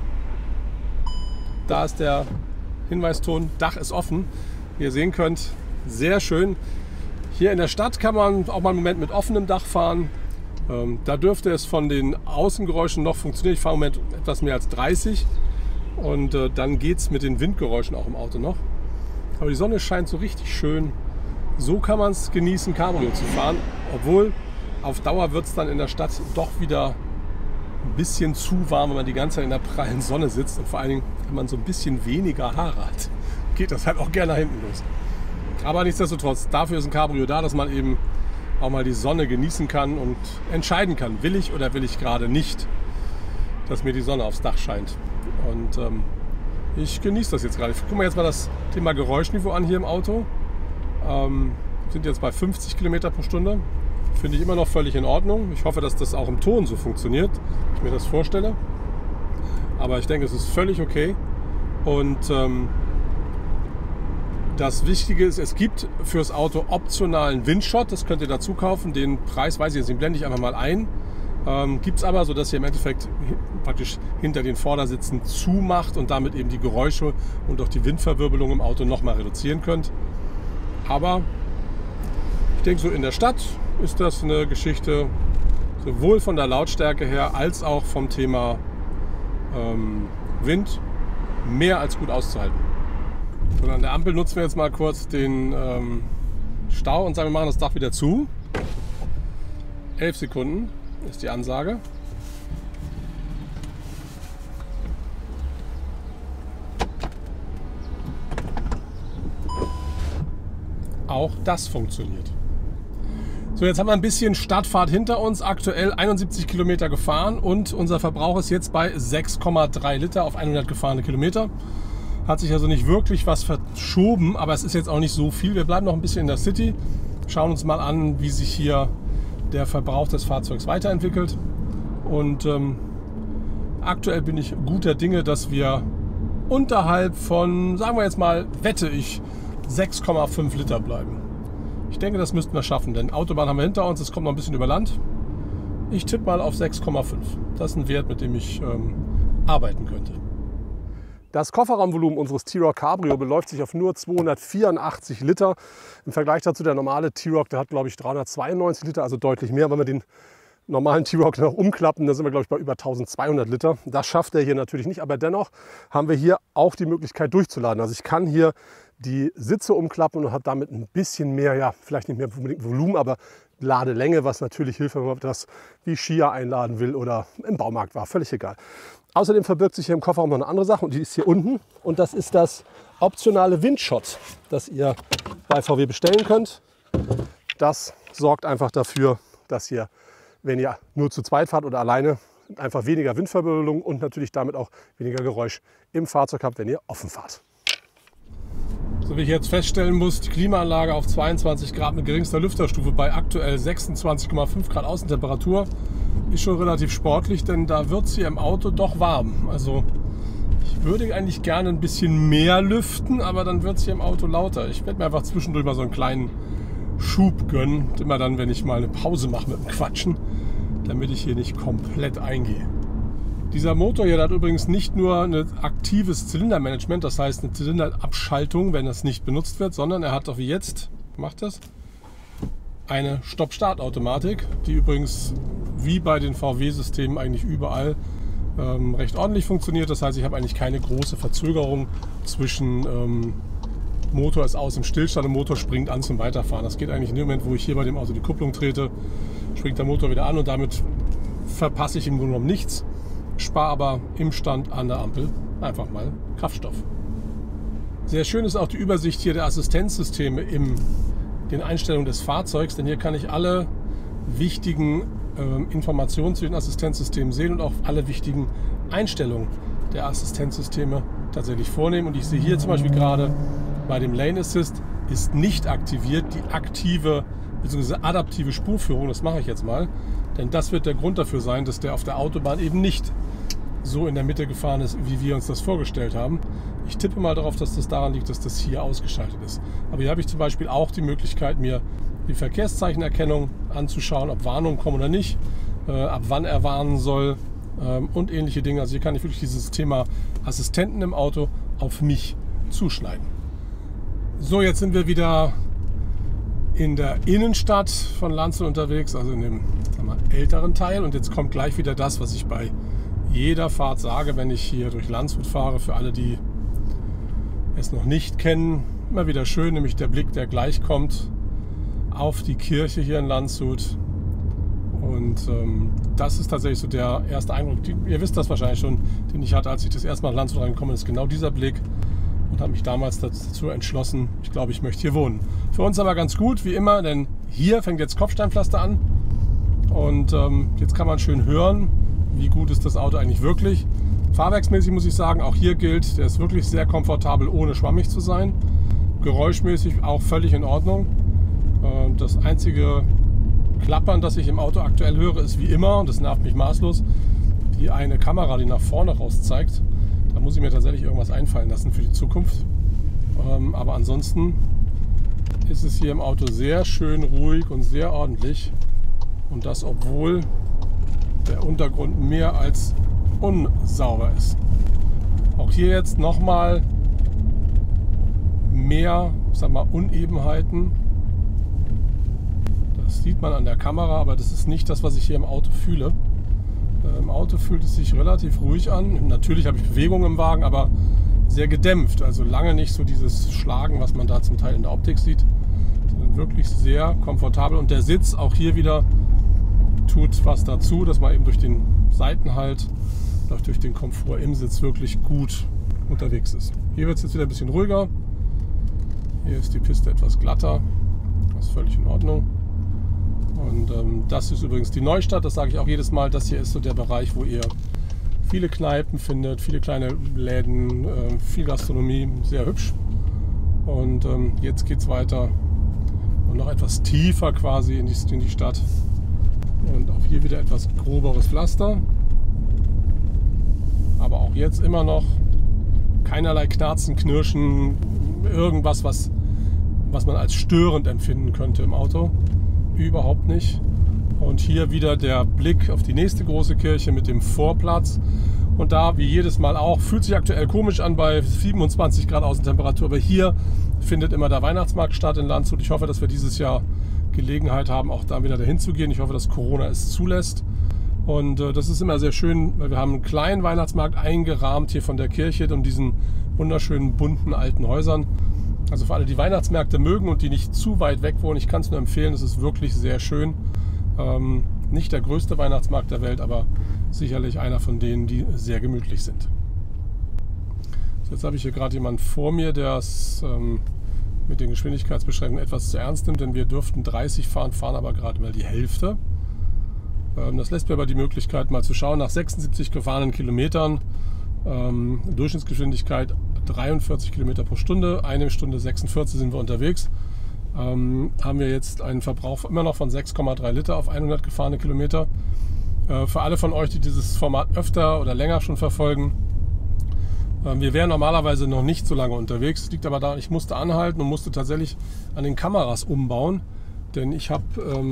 Da ist der Hinweiston, Dach ist offen. Wie ihr sehen könnt, sehr schön. Hier in der Stadt kann man auch mal einen Moment mit offenem Dach fahren. Da dürfte es von den Außengeräuschen noch funktionieren. Ich fahre im Moment etwas mehr als 30 und dann geht es mit den Windgeräuschen auch im Auto noch. Aber die Sonne scheint so richtig schön. So kann man es genießen, Cabrio zu fahren. Obwohl auf Dauer wird es dann in der Stadt doch wieder ein bisschen zu warm, wenn man die ganze Zeit in der prallen Sonne sitzt. Und vor allen Dingen, wenn man so ein bisschen weniger Haare hat, geht das halt auch gerne nach hinten los. Aber nichtsdestotrotz, dafür ist ein Cabrio da, dass man eben auch mal die Sonne genießen kann und entscheiden kann, will ich oder will ich gerade nicht, dass mir die Sonne aufs Dach scheint. Und ich genieße das jetzt gerade. Ich gucke mir jetzt mal das Thema Geräuschniveau an hier im Auto. Wir sind jetzt bei 50 Kilometer pro Stunde. Finde ich immer noch völlig in Ordnung. Ich hoffe, dass das auch im Ton so funktioniert, wie ich mir das vorstelle. Aber ich denke, es ist völlig okay. Und das Wichtige ist, es gibt fürs Auto optionalen Windschott, das könnt ihr dazu kaufen. Den Preis weiß ich jetzt nicht, blende ich einfach mal ein. Gibt es aber, sodass ihr im Endeffekt praktisch hinter den Vordersitzen zumacht und damit eben die Geräusche und auch die Windverwirbelung im Auto nochmal reduzieren könnt. Aber ich denke, so in der Stadt ist das eine Geschichte, sowohl von der Lautstärke her als auch vom Thema Wind, mehr als gut auszuhalten. Und an der Ampel nutzen wir jetzt mal kurz den Stau und sagen, wir machen das Dach wieder zu. 11 Sekunden ist die Ansage. Auch das funktioniert. So, jetzt haben wir ein bisschen Stadtfahrt hinter uns. Aktuell 71 Kilometer gefahren und unser Verbrauch ist jetzt bei 6,3 Liter auf 100 gefahrene Kilometer. Hat sich also nicht wirklich was verschoben, aber es ist jetzt auch nicht so viel. Wir bleiben noch ein bisschen in der City, schauen uns mal an, wie sich hier der Verbrauch des Fahrzeugs weiterentwickelt. Und aktuell bin ich guter Dinge, dass wir unterhalb von, sagen wir jetzt mal, wette ich, 6,5 Liter bleiben. Ich denke, das müssten wir schaffen, denn Autobahn haben wir hinter uns, es kommt noch ein bisschen über Land. Ich tippe mal auf 6,5. Das ist ein Wert, mit dem ich arbeiten könnte. Das Kofferraumvolumen unseres T-Roc Cabrio beläuft sich auf nur 284 Liter. Im Vergleich dazu der normale T-Roc, der hat glaube ich 392 Liter, also deutlich mehr. Wenn wir den normalen T-Roc noch umklappen, da sind wir glaube ich bei über 1200 Liter. Das schafft er hier natürlich nicht, aber dennoch haben wir hier auch die Möglichkeit durchzuladen. Also ich kann hier die Sitze umklappen und hat damit ein bisschen mehr, ja, vielleicht nicht mehr unbedingt Volumen, aber Ladelänge, was natürlich hilft, wenn man das wie Skier einladen will oder im Baumarkt war, völlig egal. Außerdem verbirgt sich hier im Kofferraum noch eine andere Sache und die ist hier unten und das ist das optionale Windshot, das ihr bei VW bestellen könnt. Das sorgt einfach dafür, dass ihr, wenn ihr nur zu zweit fahrt oder alleine, einfach weniger Windverwirbelung und natürlich damit auch weniger Geräusch im Fahrzeug habt, wenn ihr offen fahrt. So wie ich jetzt feststellen muss, die Klimaanlage auf 22 Grad mit geringster Lüfterstufe bei aktuell 26,5 Grad Außentemperatur ist schon relativ sportlich, denn da wird es hier im Auto doch warm. Also ich würde eigentlich gerne ein bisschen mehr lüften, aber dann wird es hier im Auto lauter. Ich werde mir einfach zwischendurch mal so einen kleinen Schub gönnen, immer dann, wenn ich mal eine Pause mache mit dem Quatschen, damit ich hier nicht komplett eingehe. Dieser Motor hier hat übrigens nicht nur ein aktives Zylindermanagement, das heißt eine Zylinderabschaltung, wenn das nicht benutzt wird, sondern er hat auch wie jetzt, macht das, eine Stopp-Start-Automatik, die übrigens wie bei den VW-Systemen eigentlich überall recht ordentlich funktioniert. Das heißt, ich habe eigentlich keine große Verzögerung zwischen Motor ist aus im Stillstand und Motor springt an zum Weiterfahren. Das geht eigentlich in dem Moment, wo ich hier bei dem Auto die Kupplung trete, springt der Motor wieder an und damit verpasse ich im Grunde genommen nichts, spare aber im Stand an der Ampel einfach mal Kraftstoff. Sehr schön ist auch die Übersicht hier der Assistenzsysteme in den Einstellungen des Fahrzeugs, denn hier kann ich alle wichtigen Informationen zu den Assistenzsystemen sehen und auch alle wichtigen Einstellungen der Assistenzsysteme tatsächlich vornehmen. Und ich sehe hier zum Beispiel gerade bei dem Lane Assist ist nicht aktiviert die aktive bzw. adaptive Spurführung. Das mache ich jetzt mal, denn das wird der Grund dafür sein, dass der auf der Autobahn eben nicht so in der Mitte gefahren ist, wie wir uns das vorgestellt haben. Ich tippe mal darauf, dass das daran liegt, dass das hier ausgeschaltet ist. Aber hier habe ich zum Beispiel auch die Möglichkeit, mir die Verkehrszeichenerkennung anzuschauen, ob Warnungen kommen oder nicht, ab wann er warnen soll und ähnliche Dinge. Also hier kann ich wirklich dieses Thema Assistenten im Auto auf mich zuschneiden. So, jetzt sind wir wieder in der Innenstadt von Landshut unterwegs, also in dem, sagen wir, älteren Teil. Und jetzt kommt gleich wieder das, was ich bei jeder Fahrt sage, wenn ich hier durch Landshut fahre. Für alle, die es noch nicht kennen, immer wieder schön, nämlich der Blick, der gleich kommt auf die Kirche hier in Landshut. Und das ist tatsächlich so der erste Eindruck, ihr wisst das wahrscheinlich schon, den ich hatte, als ich das erste Mal nach Landshut reingekommen bin, ist genau dieser Blick. Und habe mich damals dazu entschlossen, ich glaube, ich möchte hier wohnen. Für uns aber ganz gut, wie immer, denn hier fängt jetzt Kopfsteinpflaster an. Und jetzt kann man schön hören, wie gut ist das Auto eigentlich wirklich. Fahrwerksmäßig muss ich sagen, auch hier gilt, der ist wirklich sehr komfortabel, ohne schwammig zu sein. Geräuschmäßig auch völlig in Ordnung. Das einzige Klappern, das ich im Auto aktuell höre, ist wie immer, und das nervt mich maßlos, die eine Kamera, die nach vorne raus zeigt. Da muss ich mir tatsächlich irgendwas einfallen lassen für die Zukunft. Aber ansonsten ist es hier im Auto sehr schön ruhig und sehr ordentlich. Und das, obwohl der Untergrund mehr als unsauber ist. Auch hier jetzt nochmal mehr, sag mal, Unebenheiten. Das sieht man an der Kamera, aber das ist nicht das, was ich hier im Auto fühle. Im Auto fühlt es sich relativ ruhig an. Natürlich habe ich Bewegung im Wagen, aber sehr gedämpft. Also lange nicht so dieses Schlagen, was man da zum Teil in der Optik sieht, sondern wirklich sehr komfortabel. Und der Sitz, auch hier wieder, tut was dazu, dass man eben durch den Seitenhalt, auch durch den Komfort im Sitz wirklich gut unterwegs ist. Hier wird es jetzt wieder ein bisschen ruhiger. Hier ist die Piste etwas glatter. Das ist völlig in Ordnung. Und das ist übrigens die Neustadt, das sage ich auch jedes Mal. Das hier ist so der Bereich, wo ihr viele Kneipen findet, viele kleine Läden, viel Gastronomie, sehr hübsch. Und jetzt geht es weiter und noch etwas tiefer quasi in die Stadt. Und auch hier wieder etwas groberes Pflaster. Aber auch jetzt immer noch keinerlei Knarzen, Knirschen, irgendwas, was man als störend empfinden könnte im Auto. Überhaupt nicht. Und hier wieder der Blick auf die nächste große Kirche mit dem Vorplatz. Und da, wie jedes Mal auch, fühlt sich aktuell komisch an bei 27 Grad Außentemperatur. Aber hier findet immer der Weihnachtsmarkt statt in Landshut. Ich hoffe, dass wir dieses Jahr Gelegenheit haben, auch da wieder dahin zu gehen. Ich hoffe, dass Corona es zulässt. Und das ist immer sehr schön, weil wir haben einen kleinen Weihnachtsmarkt eingerahmt hier von der Kirche und diesen wunderschönen bunten alten Häusern. Also für alle, die Weihnachtsmärkte mögen und die nicht zu weit weg wohnen, ich kann es nur empfehlen, es ist wirklich sehr schön. Nicht der größte Weihnachtsmarkt der Welt, aber sicherlich einer von denen, die sehr gemütlich sind. So, jetzt habe ich hier gerade jemanden vor mir, der es mit den Geschwindigkeitsbeschränkungen etwas zu ernst nimmt, denn wir dürften 30 fahren, fahren aber gerade mal die Hälfte. Das lässt mir aber die Möglichkeit mal zu schauen, nach 76 gefahrenen Kilometern, Durchschnittsgeschwindigkeit 43 Kilometer pro Stunde, 1 Stunde 46 sind wir unterwegs, haben wir jetzt einen Verbrauch immer noch von 6,3 Liter auf 100 gefahrene Kilometer. Für alle von euch, die dieses Format öfter oder länger schon verfolgen, wir wären normalerweise noch nicht so lange unterwegs. Das liegt aber daran, ich musste anhalten und musste tatsächlich an den Kameras umbauen, denn ich habe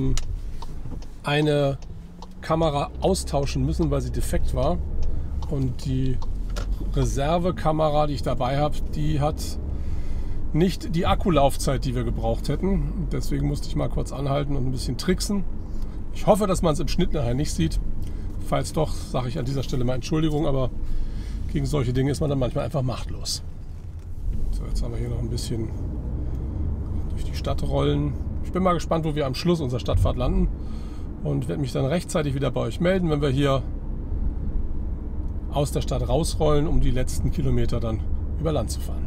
eine Kamera austauschen müssen, weil sie defekt war. Und die Reservekamera, die ich dabei habe, die hat nicht die Akkulaufzeit, die wir gebraucht hätten. Deswegen musste ich mal kurz anhalten und ein bisschen tricksen. Ich hoffe, dass man es im Schnitt nachher nicht sieht. Falls doch, sage ich an dieser Stelle mal Entschuldigung, aber gegen solche Dinge ist man dann manchmal einfach machtlos. So, jetzt haben wir hier noch ein bisschen durch die Stadt rollen. Ich bin mal gespannt, wo wir am Schluss unserer Stadtfahrt landen und werde mich dann rechtzeitig wieder bei euch melden, wenn wir hier aus der Stadt rausrollen, um die letzten Kilometer dann über Land zu fahren.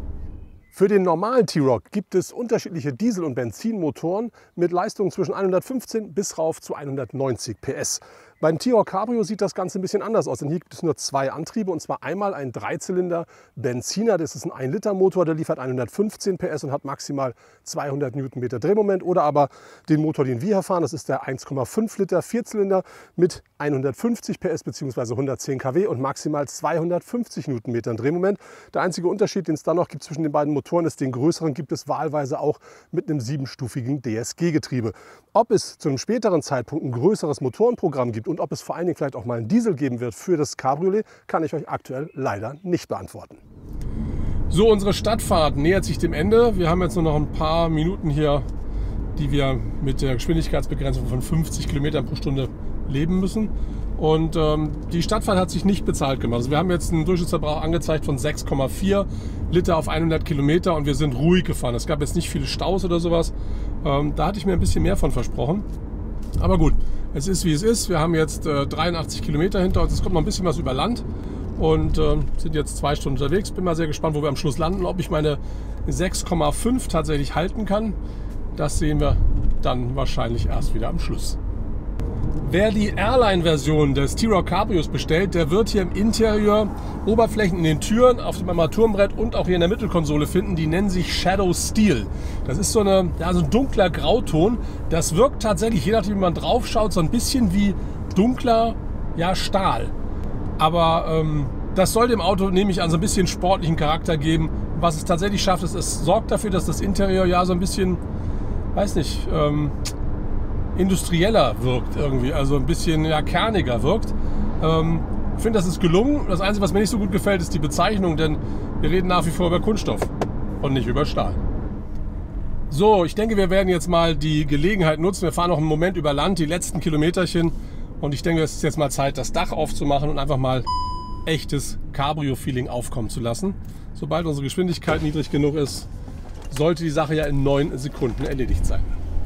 Für den normalen T-Roc gibt es unterschiedliche Diesel- und Benzinmotoren mit Leistungen zwischen 115 bis rauf zu 190 PS. Beim T-Roc Cabrio sieht das Ganze ein bisschen anders aus, denn hier gibt es nur zwei Antriebe, und zwar einmal ein Dreizylinder Benziner, das ist ein 1-Liter-Motor, der liefert 115 PS und hat maximal 200 Newtonmeter Drehmoment, oder aber den Motor, den wir hier fahren, das ist der 1,5 Liter Vierzylinder mit 150 PS bzw. 110 kW und maximal 250 Newtonmetern Drehmoment. Der einzige Unterschied, den es dann noch gibt zwischen den beiden Motoren, ist, den größeren gibt es wahlweise auch mit einem 7-stufigen DSG-Getriebe. Ob es zu einem späteren Zeitpunkt ein größeres Motorenprogramm gibt und ob es vor allen Dingen vielleicht auch mal einen Diesel geben wird für das Cabriolet, kann ich euch aktuell leider nicht beantworten. So, unsere Stadtfahrt nähert sich dem Ende. Wir haben jetzt nur noch ein paar Minuten hier, die wir mit der Geschwindigkeitsbegrenzung von 50 Kilometern pro Stunde leben müssen. Und die Stadtfahrt hat sich nicht bezahlt gemacht. Also wir haben jetzt einen Durchschnittsverbrauch angezeigt von 6,4 Liter auf 100 Kilometer und wir sind ruhig gefahren. Es gab jetzt nicht viele Staus oder sowas. Da hatte ich mir ein bisschen mehr von versprochen. Aber gut, es ist wie es ist. Wir haben jetzt 83 Kilometer hinter uns. Es kommt noch ein bisschen was über Land und sind jetzt 2 Stunden unterwegs. Bin mal sehr gespannt, wo wir am Schluss landen. Ob ich meine 6,5 tatsächlich halten kann, das sehen wir dann wahrscheinlich erst wieder am Schluss. Wer die Airline-Version des T-Roc Cabrios bestellt, der wird hier im Interieur Oberflächen in den Türen, auf dem Armaturenbrett und auch hier in der Mittelkonsole finden. Die nennen sich Shadow Steel. Das ist so ein dunkler Grauton. Das wirkt tatsächlich, je nachdem wie man drauf schaut, so ein bisschen wie dunkler Stahl. Aber das soll dem Auto, nehme ich an, so ein bisschen sportlichen Charakter geben. Was es tatsächlich schafft, ist, es sorgt dafür, dass das Interieur so ein bisschen, weiß nicht, industrieller wirkt irgendwie, also ein bisschen kerniger wirkt. Ich finde, das ist gelungen. Das Einzige, was mir nicht so gut gefällt, ist die Bezeichnung, denn wir reden nach wie vor über Kunststoff und nicht über Stahl. So, ich denke, wir werden jetzt mal die Gelegenheit nutzen. Wir fahren noch einen Moment über Land, die letzten Kilometerchen, und ich denke, es ist jetzt mal Zeit, das Dach aufzumachen und einfach mal echtes Cabrio-Feeling aufkommen zu lassen. Sobald unsere Geschwindigkeit niedrig genug ist, sollte die Sache ja in 9 Sekunden erledigt sein.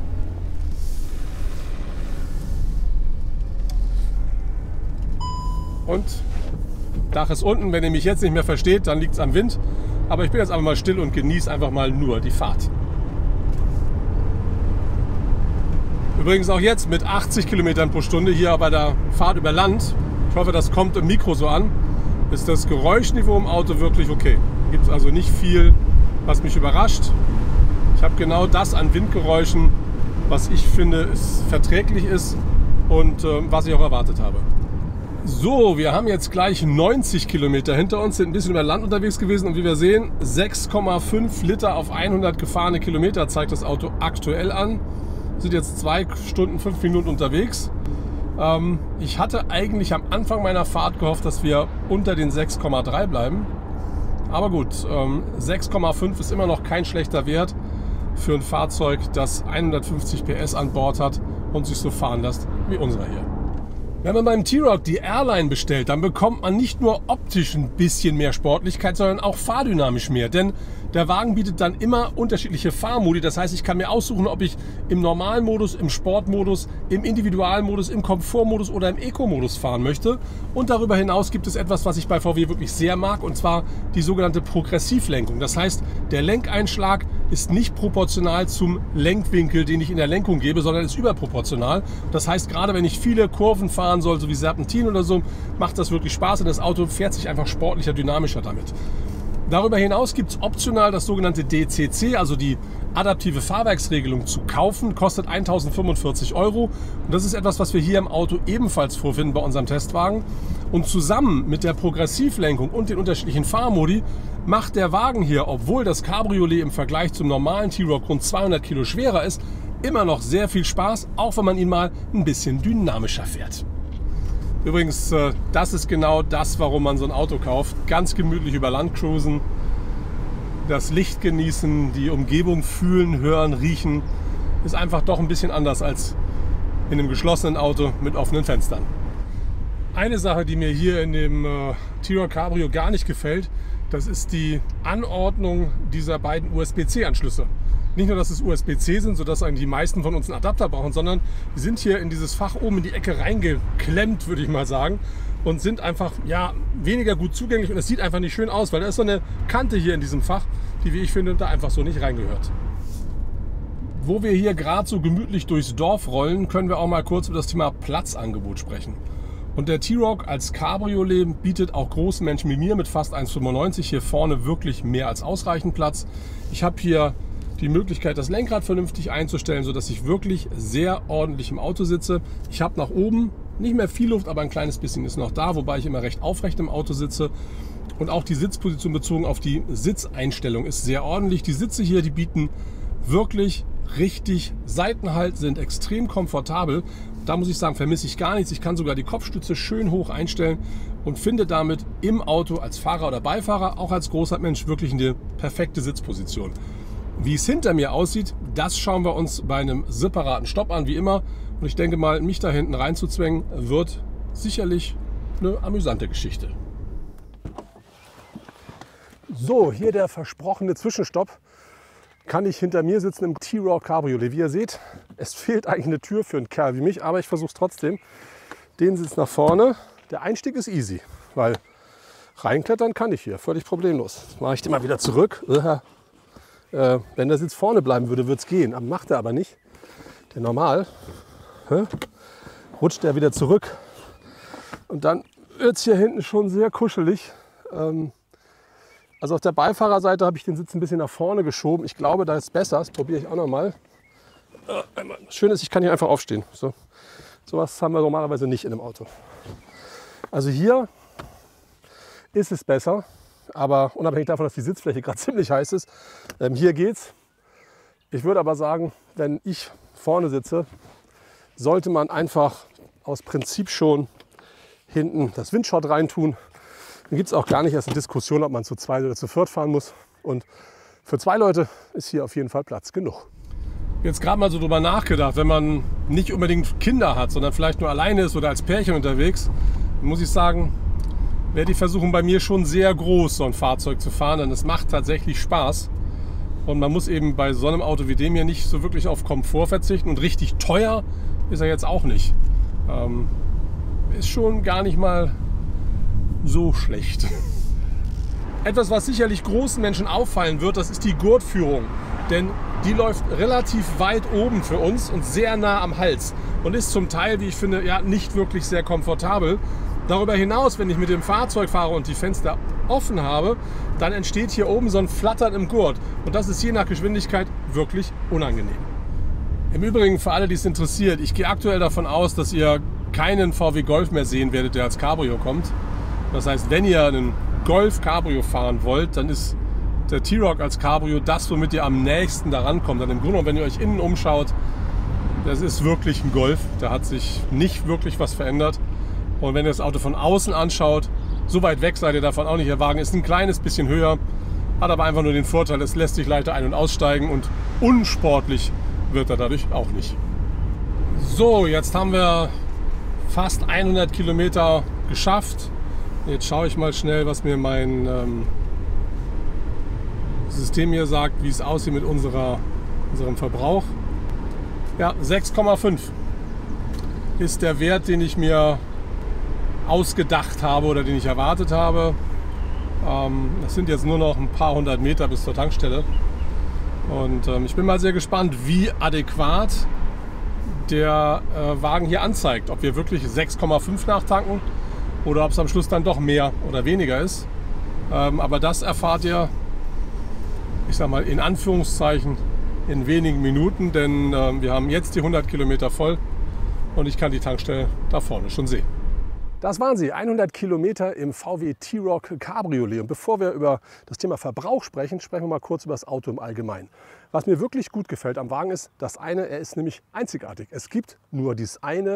Und Dach ist unten. Wenn ihr mich jetzt nicht mehr versteht, dann liegt es am Wind. Aber ich bin jetzt einfach mal still und genieße einfach mal nur die Fahrt. Übrigens auch jetzt mit 80 Kilometern pro Stunde hier bei der Fahrt über Land, ich hoffe, das kommt im Mikro so an, ist das Geräuschniveau im Auto wirklich okay. Gibt es also nicht viel, was mich überrascht. Ich habe genau das an Windgeräuschen, was ich finde, verträglich ist und was ich auch erwartet habe. So, wir haben jetzt gleich 90 Kilometer hinter uns, sind ein bisschen über Land unterwegs gewesen und wie wir sehen, 6,5 Liter auf 100 gefahrene Kilometer zeigt das Auto aktuell an. Wir sind jetzt 2 Stunden 5 Minuten unterwegs. Ich hatte eigentlich am Anfang meiner Fahrt gehofft, dass wir unter den 6,3 bleiben. Aber gut, 6,5 ist immer noch kein schlechter Wert für ein Fahrzeug, das 150 PS an Bord hat und sich so fahren lässt wie unserer hier. Wenn man beim T-Roc die Airline bestellt, dann bekommt man nicht nur optisch ein bisschen mehr Sportlichkeit, sondern auch fahrdynamisch mehr. Denn der Wagen bietet dann immer unterschiedliche Fahrmodi. Das heißt, ich kann mir aussuchen, ob ich im normalen Modus, im Sportmodus, im Individualmodus, im Komfortmodus oder im Eco-Modus fahren möchte. Und darüber hinaus gibt es etwas, was ich bei VW wirklich sehr mag, und zwar die sogenannte Progressivlenkung. Das heißt, der Lenkeinschlag ist nicht proportional zum Lenkwinkel, den ich in der Lenkung gebe, sondern ist überproportional. Das heißt, gerade wenn ich viele Kurven fahren soll, so wie Serpentin oder so, macht das wirklich Spaß und das Auto fährt sich einfach sportlicher, dynamischer damit. Darüber hinaus gibt es optional das sogenannte DCC, also die adaptive Fahrwerksregelung, zu kaufen. Kostet 1.045 €. Und das ist etwas, was wir hier im Auto ebenfalls vorfinden bei unserem Testwagen. Und zusammen mit der Progressivlenkung und den unterschiedlichen Fahrmodi macht der Wagen hier, obwohl das Cabriolet im Vergleich zum normalen T-Roc rund 200 Kilo schwerer ist, immer noch sehr viel Spaß, auch wenn man ihn mal ein bisschen dynamischer fährt. Übrigens, das ist genau das, warum man so ein Auto kauft. Ganz gemütlich über Land cruisen, das Licht genießen, die Umgebung fühlen, hören, riechen. Ist einfach doch ein bisschen anders als in einem geschlossenen Auto mit offenen Fenstern. Eine Sache, die mir hier in dem T-Roc Cabrio gar nicht gefällt, das ist die Anordnung dieser beiden USB-C-Anschlüsse. Nicht nur, dass es USB-C sind, sodass eigentlich die meisten von uns einen Adapter brauchen, sondern die sind hier in dieses Fach oben in die Ecke reingeklemmt, würde ich mal sagen, und sind einfach weniger gut zugänglich, und es sieht einfach nicht schön aus, weil da ist so eine Kante hier in diesem Fach, die, wie ich finde, da einfach so nicht reingehört. Wo wir hier gerade so gemütlich durchs Dorf rollen, können wir auch mal kurz über das Thema Platzangebot sprechen. Und der T-Roc als Cabriolet bietet auch großen Menschen wie mir mit fast 1,95 hier vorne wirklich mehr als ausreichend Platz. Ich habe hier die Möglichkeit, das Lenkrad vernünftig einzustellen, sodass ich wirklich sehr ordentlich im Auto sitze. Ich habe nach oben nicht mehr viel Luft, aber ein kleines bisschen ist noch da, wobei ich immer recht aufrecht im Auto sitze. Und auch die Sitzposition bezogen auf die Sitzeinstellung ist sehr ordentlich. Die Sitze hier, die bieten wirklich richtig Seitenhalt, sind extrem komfortabel. Da muss ich sagen, vermisse ich gar nichts. Ich kann sogar die Kopfstütze schön hoch einstellen und finde damit im Auto als Fahrer oder Beifahrer, auch als großer Mensch, wirklich eine perfekte Sitzposition. Wie es hinter mir aussieht, das schauen wir uns bei einem separaten Stopp an, wie immer. Und ich denke mal, mich da hinten reinzuzwängen, wird sicherlich eine amüsante Geschichte. So, hier der versprochene Zwischenstopp. Kann ich hinter mir sitzen im T-Roc Cabriolet. Wie ihr seht, es fehlt eigentlich eine Tür für einen Kerl wie mich, aber ich versuche es trotzdem. Den Sitz nach vorne. Der Einstieg ist easy, weil reinklettern kann ich hier, völlig problemlos. Jetzt mache ich den mal wieder zurück. Wenn der Sitz vorne bleiben würde, würde es gehen. Macht er aber nicht. Denn normal rutscht er wieder zurück. Und dann wird es hier hinten schon sehr kuschelig. Also auf der Beifahrerseite habe ich den Sitz ein bisschen nach vorne geschoben. Ich glaube, da ist es besser. Das probiere ich auch noch mal. Schön ist, ich kann hier einfach aufstehen. So was haben wir normalerweise nicht in einem Auto. Also hier ist es besser. Aber unabhängig davon, dass die Sitzfläche gerade ziemlich heiß ist, hier geht's. Ich würde aber sagen, wenn ich vorne sitze, sollte man einfach aus Prinzip schon hinten das Windschaut reintun. Dann gibt es auch gar nicht erst eine Diskussion, ob man zu zweit oder zu viert fahren muss. Und für 2 Leute ist hier auf jeden Fall Platz genug. Jetzt gerade mal so drüber nachgedacht, wenn man nicht unbedingt Kinder hat, sondern vielleicht nur alleine ist oder als Pärchen unterwegs, dann muss ich sagen, wäre die Versuchung bei mir schon sehr groß, so ein Fahrzeug zu fahren, denn es macht tatsächlich Spaß. Und man muss eben bei so einem Auto wie dem hier nicht so wirklich auf Komfort verzichten. Und richtig teuer ist er jetzt auch nicht. Ist schon gar nicht mal so schlecht. Etwas, was sicherlich großen Menschen auffallen wird, das ist die Gurtführung. Denn die läuft relativ weit oben für uns und sehr nah am Hals. Und ist zum Teil, wie ich finde, nicht wirklich sehr komfortabel. Darüber hinaus, wenn ich mit dem Fahrzeug fahre und die Fenster offen habe, dann entsteht hier oben so ein Flattern im Gurt. Und das ist je nach Geschwindigkeit wirklich unangenehm. Im Übrigen, für alle, die es interessiert, ich gehe aktuell davon aus, dass ihr keinen VW Golf mehr sehen werdet, der als Cabrio kommt. Das heißt, wenn ihr einen Golf Cabrio fahren wollt, dann ist der T-Roc als Cabrio das, womit ihr am nächsten daran kommt. Dann im Grunde, wenn ihr euch innen umschaut, das ist wirklich ein Golf. Da hat sich nicht wirklich was verändert. Und wenn ihr das Auto von außen anschaut, so weit weg seid ihr davon auch nicht. Der Wagen ist ein kleines bisschen höher, hat aber einfach nur den Vorteil, es lässt sich leichter ein- und aussteigen und unsportlich wird er dadurch auch nicht. So, jetzt haben wir fast 100 Kilometer geschafft. Jetzt schaue ich mal schnell, was mir mein System hier sagt, wie es aussieht mit unserem Verbrauch. Ja, 6,5 ist der Wert, den ich mir ausgedacht habe oder den ich erwartet habe. Das sind jetzt nur noch ein paar hundert Meter bis zur Tankstelle. Und ich bin mal sehr gespannt, wie adäquat der Wagen hier anzeigt. Ob wir wirklich 6,5 nachtanken oder ob es am Schluss dann doch mehr oder weniger ist. Aber das erfahrt ihr, ich sag mal in Anführungszeichen, in wenigen Minuten. Denn wir haben jetzt die 100 Kilometer voll und ich kann die Tankstelle da vorne schon sehen. Das waren sie, 100 Kilometer im VW T-Roc Cabriolet. Und bevor wir über das Thema Verbrauch sprechen, sprechen wir mal kurz über das Auto im Allgemeinen. Was mir wirklich gut gefällt am Wagen ist, das eine, er ist nämlich einzigartig. Es gibt nur dieses eine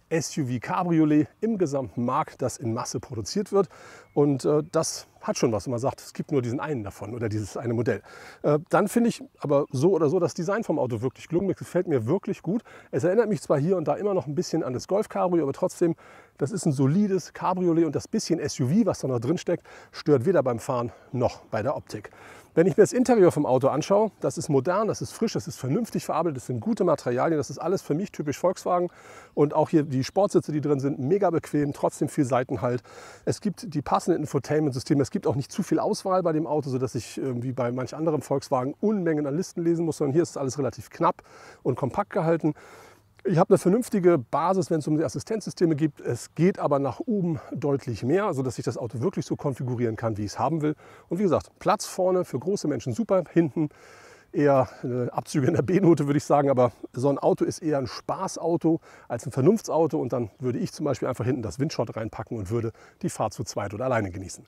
SUV Cabriolet im gesamten Markt, das in Masse produziert wird. Und das hat schon was, wenn man sagt, es gibt nur diesen einen davon oder dieses eine Modell. Dann finde ich aber so oder so das Design vom Auto wirklich gelungen. Das gefällt mir wirklich gut. Es erinnert mich zwar hier und da immer noch ein bisschen an das Golf Cabrio, aber trotzdem, das ist ein solides Cabriolet und das bisschen SUV, was da noch drin steckt, stört weder beim Fahren noch bei der Optik. Wenn ich mir das Interieur vom Auto anschaue, das ist modern, das ist frisch, das ist vernünftig verarbeitet, das sind gute Materialien, das ist alles für mich typisch Volkswagen. Und auch hier die Sportsitze, die drin sind, mega bequem, trotzdem viel Seitenhalt. Es gibt die passenden Infotainment-Systeme, es gibt auch nicht zu viel Auswahl bei dem Auto, sodass ich wie bei manch anderem Volkswagen Unmengen an Listen lesen muss, sondern hier ist alles relativ knapp und kompakt gehalten. Ich habe eine vernünftige Basis, wenn es um die Assistenzsysteme geht. Es geht aber nach oben deutlich mehr, sodass ich das Auto wirklich so konfigurieren kann, wie ich es haben will. Und wie gesagt, Platz vorne für große Menschen super, hinten eher Abzüge in der B-Note, würde ich sagen. Aber so ein Auto ist eher ein Spaßauto als ein Vernunftsauto. Und dann würde ich zum Beispiel einfach hinten das Windshield reinpacken und würde die Fahrt zu zweit oder alleine genießen.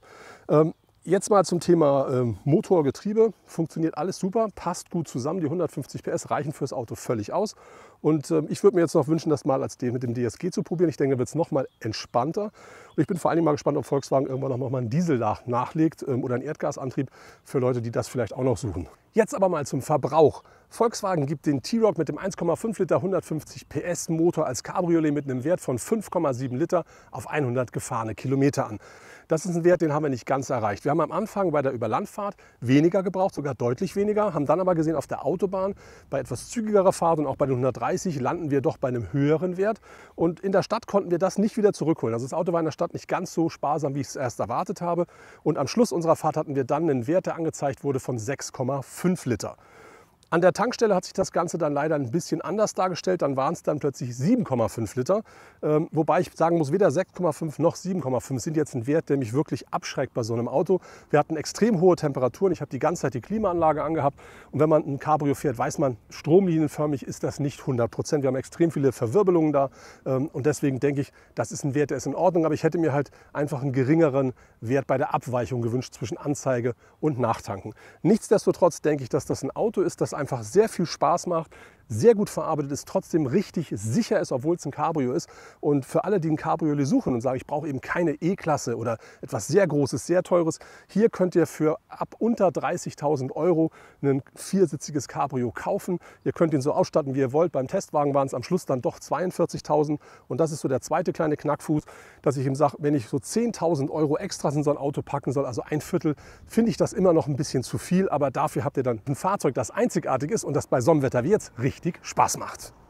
Jetzt mal zum Thema Motor, Getriebe. Funktioniert alles super, passt gut zusammen. Die 150 PS reichen fürs Auto völlig aus. Und ich würde mir jetzt noch wünschen, das mal mit dem DSG zu probieren. Ich denke, da wird es noch mal entspannter. Und ich bin vor allem mal gespannt, ob Volkswagen irgendwann noch mal einen Diesel nachlegt oder einen Erdgasantrieb für Leute, die das vielleicht auch noch suchen. Jetzt aber mal zum Verbrauch. Volkswagen gibt den T-Roc mit dem 1,5 Liter 150 PS Motor als Cabriolet mit einem Wert von 5,7 Liter auf 100 gefahrene Kilometer an. Das ist ein Wert, den haben wir nicht ganz erreicht. Wir haben am Anfang bei der Überlandfahrt weniger gebraucht, sogar deutlich weniger, haben dann aber gesehen, auf der Autobahn bei etwas zügigerer Fahrt und auch bei den 130 landen wir doch bei einem höheren Wert. Und in der Stadt konnten wir das nicht wieder zurückholen. Also das Auto war in der Stadt nicht ganz so sparsam, wie ich es erst erwartet habe. Und am Schluss unserer Fahrt hatten wir dann einen Wert, der angezeigt wurde von 6,5 Liter. An der Tankstelle hat sich das Ganze dann leider ein bisschen anders dargestellt. Dann waren es dann plötzlich 7,5 Liter. Wobei ich sagen muss, weder 6,5 noch 7,5 sind jetzt ein Wert, der mich wirklich abschreckt bei so einem Auto. Wir hatten extrem hohe Temperaturen. Ich habe die ganze Zeit die Klimaanlage angehabt. Und wenn man ein Cabrio fährt, weiß man, stromlinienförmig ist das nicht 100%. Wir haben extrem viele Verwirbelungen da. Und deswegen denke ich, das ist ein Wert, der ist in Ordnung. Aber ich hätte mir halt einfach einen geringeren Wert bei der Abweichung gewünscht zwischen Anzeige und Nachtanken. Nichtsdestotrotz denke ich, dass das ein Auto ist, das einfach sehr viel Spaß macht, sehr gut verarbeitet ist, trotzdem richtig sicher ist, obwohl es ein Cabrio ist. Und für alle, die ein Cabriolet suchen und sagen, ich brauche eben keine E-Klasse oder etwas sehr Großes, sehr Teures, hier könnt ihr für ab unter 30.000 € ein viersitziges Cabrio kaufen. Ihr könnt ihn so ausstatten, wie ihr wollt. Beim Testwagen waren es am Schluss dann doch 42.000. Und das ist so der zweite kleine Knackfuß, dass ich ihm sage, wenn ich so 10.000 € Extras in so ein Auto packen soll, also ein Viertel, finde ich das immer noch ein bisschen zu viel. Aber dafür habt ihr dann ein Fahrzeug, das einzigartig ist und das bei so einem Wetter wie jetzt richtig Spaß macht.